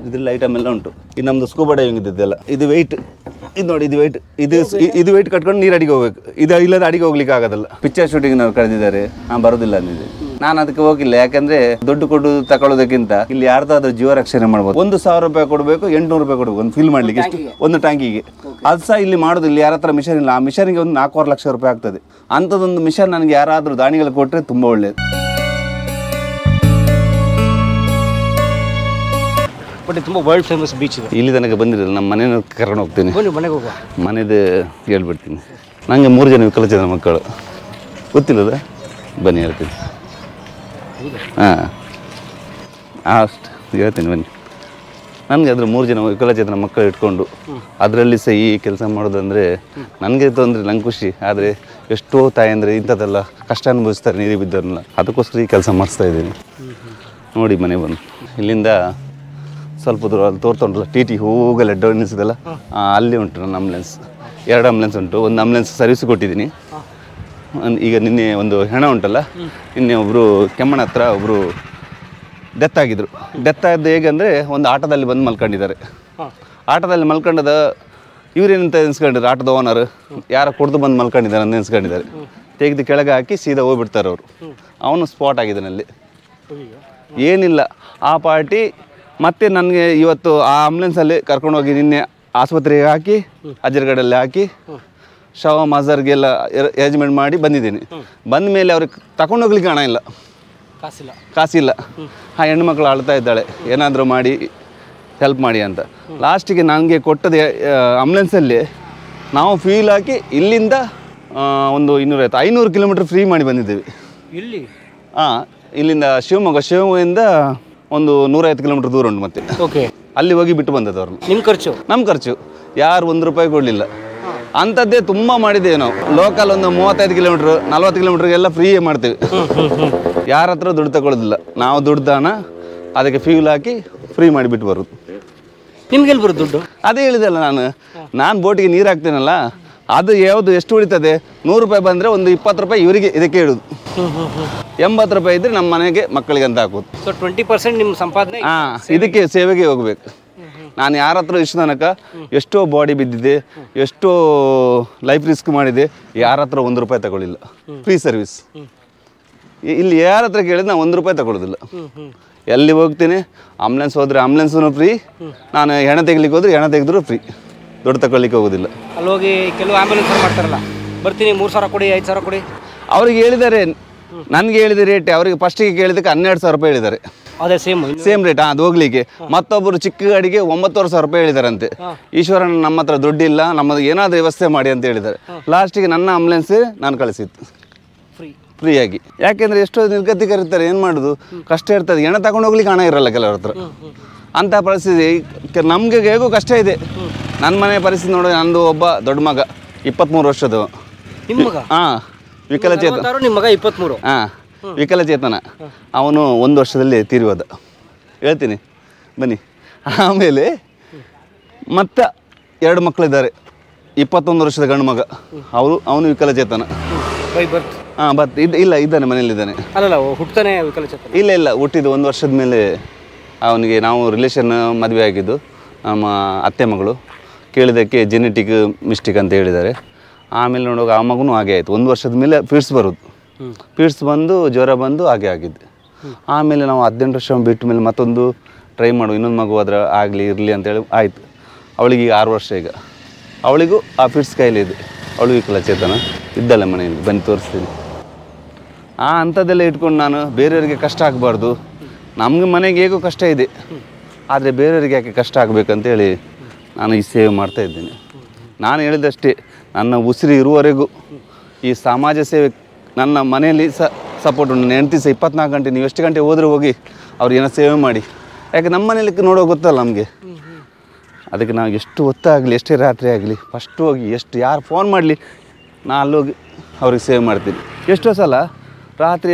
ಇದ್ರಲ್ಲಿ ಐಟಮ್ ಎಲ್ಲ ಉಂಟು. ಇದು ನಮ್ಮದು ಸ್ಕೂಬಾ ಡೈವಿಂಗ್ ಇದ್ದದ್ದೆಲ್ಲ. ಇದು ವೆಯ್ಟ್, ಇದು ನೋಡಿ, ಇದು ವೆಯ್ಟ್, ಇದು ವೆಯ್ಟ್ ಕಟ್ಕೊಂಡು ನೀರು ಅಡಿಗೆ ಹೋಗ್ಬೇಕು. ಇದು ಇಲ್ಲದ ಅಡಿಗೆ ಹೋಗ್ಲಿಕ್ಕೆ ಆಗೋದಲ್ಲ. ಪಿಕ್ಚರ್ ಶೂಟಿಂಗ್ ನಾವು ಕಳೆದಿದ್ದಾರೆ, ನಾನು ಬರೋದಿಲ್ಲ ಅಂದಿದ್ದೆ. ನಾನು ಅದಕ್ಕೆ ಹೋಗಿಲ್ಲ, ಯಾಕಂದ್ರೆ ದುಡ್ಡು ಕೊಟ್ಟು ತಗೊಳ್ಳೋದಕ್ಕಿಂತ ಇಲ್ಲಿ ಯಾರ್ದಾದ್ರೂ ಜೀವ ರಕ್ಷಣೆ ಮಾಡ್ಬೋದು. 1,000 ರೂಪಾಯಿ ಕೊಡಬೇಕು, 800 ರೂಪಾಯಿ ಕೊಡಬೇಕು ಒಂದು ಫಿಲ್ ಮಾಡ್ಲಿಕ್ಕೆ, ಎಷ್ಟು ಒಂದು ಟ್ಯಾಂಕಿಗೆ. ಅದು ಸಹ ಇಲ್ಲಿ ಮಾಡೋದು, ಇಲ್ಲಿ ಯಾರ ಹತ್ರ ಮಿಷನ್ ಇಲ್ಲ. ಆ ಮಿಷನ್ಗೆ ಒಂದು 4-6 ಲಕ್ಷ ರೂಪಾಯಿ ಆಗ್ತದೆ. ಅಂಥದ್ದೊಂದು ಮಿಷನ್ ನನಗೆ ಯಾರಾದರೂ ದಾನಿಗಳು ಕೊಟ್ಟರೆ ತುಂಬ ಒಳ್ಳೆಯದು. ಬಟ್ ತುಂಬ ವರ್ಲ್ಡ್ ಫೇಮಸ್ ಬೀಚ್ ಇದೆ. ಇಲ್ಲಿ ತನಕ ಬಂದಿರಲ್ಲ, ನಮ್ಮ ಮನೇನ ಕರ್ಕೊಂಡು ಹೋಗ್ತೀನಿ. ಮನೆಗೆ ಹೋಗುವ, ಮನೇದು ಹೇಳ್ಬಿಡ್ತೀನಿ. ನನಗೆ 3 ಜನ ವಿಕಲಚೇತನ ಮಕ್ಕಳು, ಗೊತ್ತಿಲ್ಲದ? ಬನ್ನಿ ಹೇಳ್ತೀನಿ. ಹಾಂ, ಅಷ್ಟು ಹೇಳ್ತೀನಿ ಬನ್ನಿ. ನನಗೆ ಅದ್ರ 3 ಜನ ವಿಕಲಚೇತನ ಮಕ್ಕಳು ಇಟ್ಕೊಂಡು ಅದರಲ್ಲಿ ಸಹ ಈ ಕೆಲಸ ಮಾಡೋದಂದರೆ ನನಗೆ ತೊಂದರೆ, ನಂಗೆ ಖುಷಿ. ಆದರೆ ಎಷ್ಟೋ ತಾಯಿ ಅಂದರೆ ಇಂಥದ್ದೆಲ್ಲ ಕಷ್ಟ ಅನುಭವಿಸ್ತಾರೆ ನೀರಿಗೆ ಬಿದ್ದವ್ರನ್ನ. ಅದಕ್ಕೋಸ್ಕರ ಈ ಕೆಲಸ ಮಾಡಿಸ್ತಾ ಇದ್ದೀನಿ. ನೋಡಿ ಮನೆ ಬಂದು ಇಲ್ಲಿಂದ ಸ್ವಲ್ಪ ದೂರ ಅಲ್ಲಿ ತೋರ್ತೊಂಡ್ರಲ್ಲ, ಟಿ ಹೋಗಲ್ಲ ಹೆಡ್ ನಿಲ್ಸಿದಲ್ಲ, ಅಲ್ಲಿ ಉಂಟು ನನ್ನ ಆಂಬುಲೆನ್ಸ್. 2 ಆಂಬುಲೆನ್ಸ್ ಉಂಟು. ಒಂದು ಆಂಬುಲೆನ್ಸ್ ಸರ್ವಿಸ್ ಕೊಟ್ಟಿದ್ದೀನಿ. ಈಗ ನಿನ್ನೆ ಒಂದು ಹೆಣ ಉಂಟಲ್ಲ, ನಿನ್ನೆ ಒಬ್ಬರು ಕೆಮ್ಮಣ್ಣ ಹತ್ರ ಒಬ್ಬರು ಡೆತ್ ಆಗಿದ್ರು. ಡೆತ್ ಆದ್ದು ಹೇಗೆಂದರೆ ಒಂದು ಆಟೋದಲ್ಲಿ ಬಂದು ಮಲ್ಕೊಂಡಿದ್ದಾರೆ. ಆಟೋದಲ್ಲಿ ಮಲ್ಕೊಂಡದ ಇವರೇನಂತ ಎನ್ಸ್ಕೊಂಡಿದ್ದಾರೆ, ಆಟೋದ ಓನರ್ ಯಾರೋ ಕುಡ್ದು ಬಂದು ಮಲ್ಕೊಂಡಿದ್ದಾರೆ ಅಂತ ಎನ್ಸ್ಕೊಂಡಿದ್ದಾರೆ. ತೆಗೆದು ಕೆಳಗೆ ಹಾಕಿ ಸೀದಾ ಹೋಗ್ಬಿಡ್ತಾರೆ ಅವರು. ಅವನು ಸ್ಪಾಟ್ ಆಗಿದ್ದಾನಲ್ಲಿ. ಏನಿಲ್ಲ, ಆ ಪಾರ್ಟಿ ಮತ್ತೆ ನನಗೆ ಇವತ್ತು ಆ ಆಂಬುಲೆನ್ಸಲ್ಲಿ ಕರ್ಕೊಂಡೋಗಿ ನಿನ್ನೆ ಆಸ್ಪತ್ರೆಗೆ ಹಾಕಿ ಅಜರ್ಗಡಲ್ಲಿ ಹಾಕಿ ಶವ ಮಜರ್ಗೆಲ್ಲ ಅರೇಂಜ್ಮೆಂಟ್ ಮಾಡಿ ಬಂದಿದ್ದೀನಿ. ಬಂದ ಮೇಲೆ ಅವ್ರಿಗೆ ತಗೊಂಡೋಗ್ಲಿಕ್ಕೆ ಹಣ ಇಲ್ಲ, ಕಾಸಿಲ್ಲ. ಆ ಹೆಣ್ಮಕ್ಳು ಅಳ್ತಾ ಇದ್ದಾಳೆ, ಏನಾದರೂ ಮಾಡಿ ಹೆಲ್ಪ್ ಮಾಡಿ ಅಂತ. ಲಾಸ್ಟಿಗೆ ನನಗೆ ಕೊಟ್ಟದ್ದು ಆಂಬುಲೆನ್ಸಲ್ಲಿ ನಾವು ಫ್ಯೂಲ್ ಹಾಕಿ ಇಲ್ಲಿಂದ ಒಂದು 250-500 ಕಿಲೋಮೀಟ್ರ್ ಫ್ರೀ ಮಾಡಿ ಬಂದಿದ್ದೀವಿ ಇಲ್ಲಿ. ಹಾಂ, ಇಲ್ಲಿಂದ ಶಿವಮೊಗ್ಗದಿಂದ ಒಂದು 150 ಕಿಲೋಮೀಟ್ರ್ ದೂರ ಉಂಟು. ಮತ್ತೆ ಓಕೆ, ಅಲ್ಲಿ ಹೋಗಿ ಬಿಟ್ಟು ಬಂದದ್ದು ಅವ್ರನ್ನ. ನಮ್ಮ ಖರ್ಚು ಯಾರು 1 ರೂಪಾಯಿ ಕೊಡಲಿಲ್ಲ. ಅಂಥದ್ದೇ ತುಂಬ ಮಾಡಿದ್ದೇವೆ ನಾವು. ಲೋಕಲ್ ಒಂದು 35 ಕಿಲೋಮೀಟ್ರ್ 40 ಕಿಲೋಮೀಟ್ರಿಗೆಲ್ಲ ಫ್ರೀಯೇ ಮಾಡ್ತೀವಿ. ಯಾರ ಹತ್ರ ದುಡ್ಡು ತಗೊಳ್ಳೋದಿಲ್ಲ. ನಾವು ದುಡ್ದಾನ ಅದಕ್ಕೆ ಫ್ಯೂಲ್ ಹಾಕಿ ಫ್ರೀ ಮಾಡಿಬಿಟ್ಟು ಬರೋದು. ನಿಮ್ಗೆಲ್ಲಿ ಬರೋದು ದುಡ್ಡು? ಅದೇ ಹೇಳಿದೆಲ್ಲ, ನಾನು ಬೋಟಿಗೆ ನೀರು ಹಾಕ್ತೇನಲ್ಲ, ಅದು ಯಾವುದು ಎಷ್ಟು ಉಳಿತದೆ? 100 ರೂಪಾಯಿ ಬಂದರೆ ಒಂದು 20 ರೂಪಾಯಿ ಇವರಿಗೆ ಇದಕ್ಕೆ ಇಡೋದು. 80 ರೂಪಾಯಿ ಇದ್ದರೆ ನಮ್ಮ ಮನೆಗೆ ಮಕ್ಕಳಿಗೆ ಅಂತ ಹಾಕೋದು. ಸೊ 20% ನಿಮ್ಮ ಸಂಪಾದನೆ ಇದಕ್ಕೆ ಸೇವೆಗೆ ಹೋಗ್ಬೇಕು. ನಾನು ಯಾರ ಹತ್ರ ಇಷ್ಟು ತನಕ ಎಷ್ಟೋ ಬಾಡಿ ಬಿದ್ದಿದೆ, ಎಷ್ಟೋ ಲೈಫ್ ರಿಸ್ಕ್ ಮಾಡಿದೆ, ಯಾರ ಹತ್ರ 1 ರೂಪಾಯಿ ತಗೊಳ್ಳಿಲ್ಲ. Free service. ಇಲ್ಲಿ ಯಾರ ಹತ್ರ ಕೇಳಿದ್ರೆ ನಾನು 1 ರೂಪಾಯಿ ತಗೊಳ್ಳೋದಿಲ್ಲ. ಎಲ್ಲಿ ಹೋಗ್ತೀನಿ, ಆಂಬುಲೆನ್ಸ್ ಹೋದರೆ ಆಂಬುಲೆನ್ಸೂ ಫ್ರೀ, ನಾನು ಹೆಣ ತೆಗಿಲಿಕ್ಕೆ ಹೋದ್ರೆ ಹೆಣ ತೆಗೆದ್ರು ಫ್ರೀ, ದುಡ್ಡು ತಗೊಳ್ಳಿಕ್ಕೆ ಹೋಗೋದಿಲ್ಲ. ಅಲ್ಲಿ ಹೋಗಿ ಕೆಲವು ಆಂಬುಲೆನ್ಸ್ ಮಾಡ್ತಾರಲ್ಲ, ಬರ್ತೀನಿ 3,000 ಕೊಡಿ 5,000 ಕೊಡಿ. ಅವ್ರಿಗೆ ಹೇಳಿದ್ದಾರೆ, ನನಗೆ ಹೇಳಿದ ರೇಟ್, ಅವರಿಗೆ ಫಸ್ಟಿಗೆ ಕೇಳಿದಕ್ಕೆ 12,000 ರೂಪಾಯಿ ಹೇಳಿದ್ದಾರೆ. ಅದೇ ಸೇಮ್ ರೇಟ್ ಅದು ಹೋಗ್ಲಿಕ್ಕೆ. ಮತ್ತೊಬ್ಬರು ಚಿಕ್ಕ ಗಾಡಿಗೆ 9,000 ರೂಪಾಯಿ ಹೇಳಿದಾರಂತೆ. ಈಶ್ವರನ ನಮ್ಮ ಹತ್ರ ದುಡ್ಡಿಲ್ಲ, ನಮ್ಮದು ಏನಾದರೂ ವ್ಯವಸ್ಥೆ ಮಾಡಿ ಅಂತ ಹೇಳಿದ್ದಾರೆ. ಲಾಸ್ಟಿಗೆ ನನ್ನ ಆಂಬುಲೆನ್ಸ್ ನಾನು ಕಳಿಸಿತ್ತು ಫ್ರೀಯಾಗಿ. ಯಾಕೆಂದರೆ ಎಷ್ಟೋ ನಿರ್ಗತಿಕರಿರ್ತಾರೆ, ಏನು ಮಾಡೋದು, ಕಷ್ಟ ಇರ್ತದೆ. ಹೆಣ ತಗೊಂಡು ಹೋಗ್ಲಿಕ್ಕೆ ಹಣ ಇರಲ್ಲ ಕೆಲವ್ರ ಹತ್ರ. ಅಂಥ ಪರಿಸ್ಥಿತಿ ನಮಗೆ ಹೇಗೂ ಕಷ್ಟ ಇದೆ. ನನ್ನ ಮನೆ ಪರಿಸ್ಥಿತಿ ನೋಡಿ, ನಂದು ಒಬ್ಬ ದೊಡ್ಡ ಮಗ 23 ವರ್ಷದ. ಹಾಂ, ವಿಕಲಚೇತನ. ನಿಮ್ಮ ಮಗ 23? ಹಾಂ, ವಿಕಲಚೇತನ. ಅವನು 1 ವರ್ಷದಲ್ಲಿ ತೀರಿ ಹೋದ. ಹೇಳ್ತೀನಿ ಬನ್ನಿ. ಆಮೇಲೆ ಮತ್ತೆ 2 ಮಕ್ಕಳಿದ್ದಾರೆ. 21 ವರ್ಷದ ಗಂಡು ಮಗ, ಅವನು ವಿಕಲಚೇತನ. ಹಾಂ, ಇಲ್ಲ ಇದ್ದಾನೆ, ಮನೇಲಿದ್ದಾನೆ. ಅಲ್ಲ, ಹುಟ್ಟತಾನೆ ವಿಕಲಚೇತನ? ಇಲ್ಲ, ಹುಟ್ಟಿದ್ದು 1 ವರ್ಷದ ಮೇಲೆ ಅವನಿಗೆ. ನಾವು ರಿಲೇಷನ್ ಮದುವೆ ಆಗಿದ್ದು, ನಮ್ಮ ಅತ್ತೆ ಮಗಳು. ಕೇಳಿದ್ದಕ್ಕೆ ಜೆನೆಟಿಕ್ ಮಿಸ್ಟೇಕ್ ಅಂತ ಹೇಳಿದ್ದಾರೆ. ಆಮೇಲೆ ನೋಡುವಾಗ ಆ ಮಗುನೂ ಹಾಗೆ ಆಯಿತು. 1 ವರ್ಷದ ಮೇಲೆ ಫಿಟ್ಸ್ ಬರೋದು. ಫಿಟ್ಸ್ ಬಂದು ಜ್ವರ ಬಂದು ಹಾಗೆ ಆಗಿದ್ದು. ಆಮೇಲೆ ನಾವು 18 ವರ್ಷ ಬಿಟ್ಟ ಮೇಲೆ ಮತ್ತೊಂದು ಟ್ರೈ ಮಾಡು, ಇನ್ನೊಂದು ಮಗು ಆದ್ರೆ ಆಗಲಿ ಇರಲಿ ಅಂತೇಳಿ ಆಯಿತು. ಅವಳಿಗೆ ಈಗ 6 ವರ್ಷ. ಈಗ ಅವಳಿಗೂ ಆ ಫಿಟ್ಸ್ ಕಾಯಿಲೆ ಇದೆ. ಅವಳಿಗೂ ವಿಕಲಚೇತನ ಇದ್ದಲ್ಲ ಮನೆಯಲ್ಲಿ, ಬಂದು ತೋರಿಸ್ತೀನಿ. ಅಂಥದ್ದೆಲ್ಲ ಇಟ್ಕೊಂಡು ನಾನು ಬೇರೆಯವರಿಗೆ ಕಷ್ಟ ಆಗಬಾರ್ದು. ನಮಗೆ ಮನೆಗೆ ಹೇಗೂ ಕಷ್ಟ ಇದೆ, ಆದರೆ ಬೇರೆಯವರಿಗೆ ಯಾಕೆ ಕಷ್ಟ ಆಗಬೇಕಂತೇಳಿ ನಾನು ಈ ಸೇವೆ ಮಾಡ್ತಾಯಿದ್ದೀನಿ. ನಾನು ಹೇಳಿದಷ್ಟೇ, ನನ್ನ ಉಸಿರು ಇರುವವರೆಗೂ ಈ ಸಮಾಜ ಸೇವೆ ನನ್ನ ಮನೆಯಲ್ಲಿ ಸಪೋರ್ಟ್ ಉಂಟು. ನನ್ನ ಹೆಂಡತಿ ಸಹ 24 ಗಂಟೆ, ನೀವು ಎಷ್ಟು ಗಂಟೆ ಹೋದರೂ ಹೋಗಿ ಅವ್ರಿಗೇನೋ ಸೇವೆ ಮಾಡಿ. ಯಾಕೆ ನಮ್ಮ ಮನೇಲಿ ನೋಡೋ ಗೊತ್ತಲ್ಲ ನಮಗೆ. ಅದಕ್ಕೆ ನಾವು ಎಷ್ಟು ಹೊತ್ತಾಗಲಿ, ಎಷ್ಟೇ ರಾತ್ರಿ ಆಗಲಿ, ಫಸ್ಟ್ ಹೋಗಿ ಯಾರು ಫೋನ್ ಮಾಡಲಿ, ನಾನು ಅಲ್ಲೋಗಿ ಅವ್ರಿಗೆ ಸೇವೆ ಮಾಡ್ತೀನಿ. ಎಷ್ಟೋ ಸಲ ರಾತ್ರಿ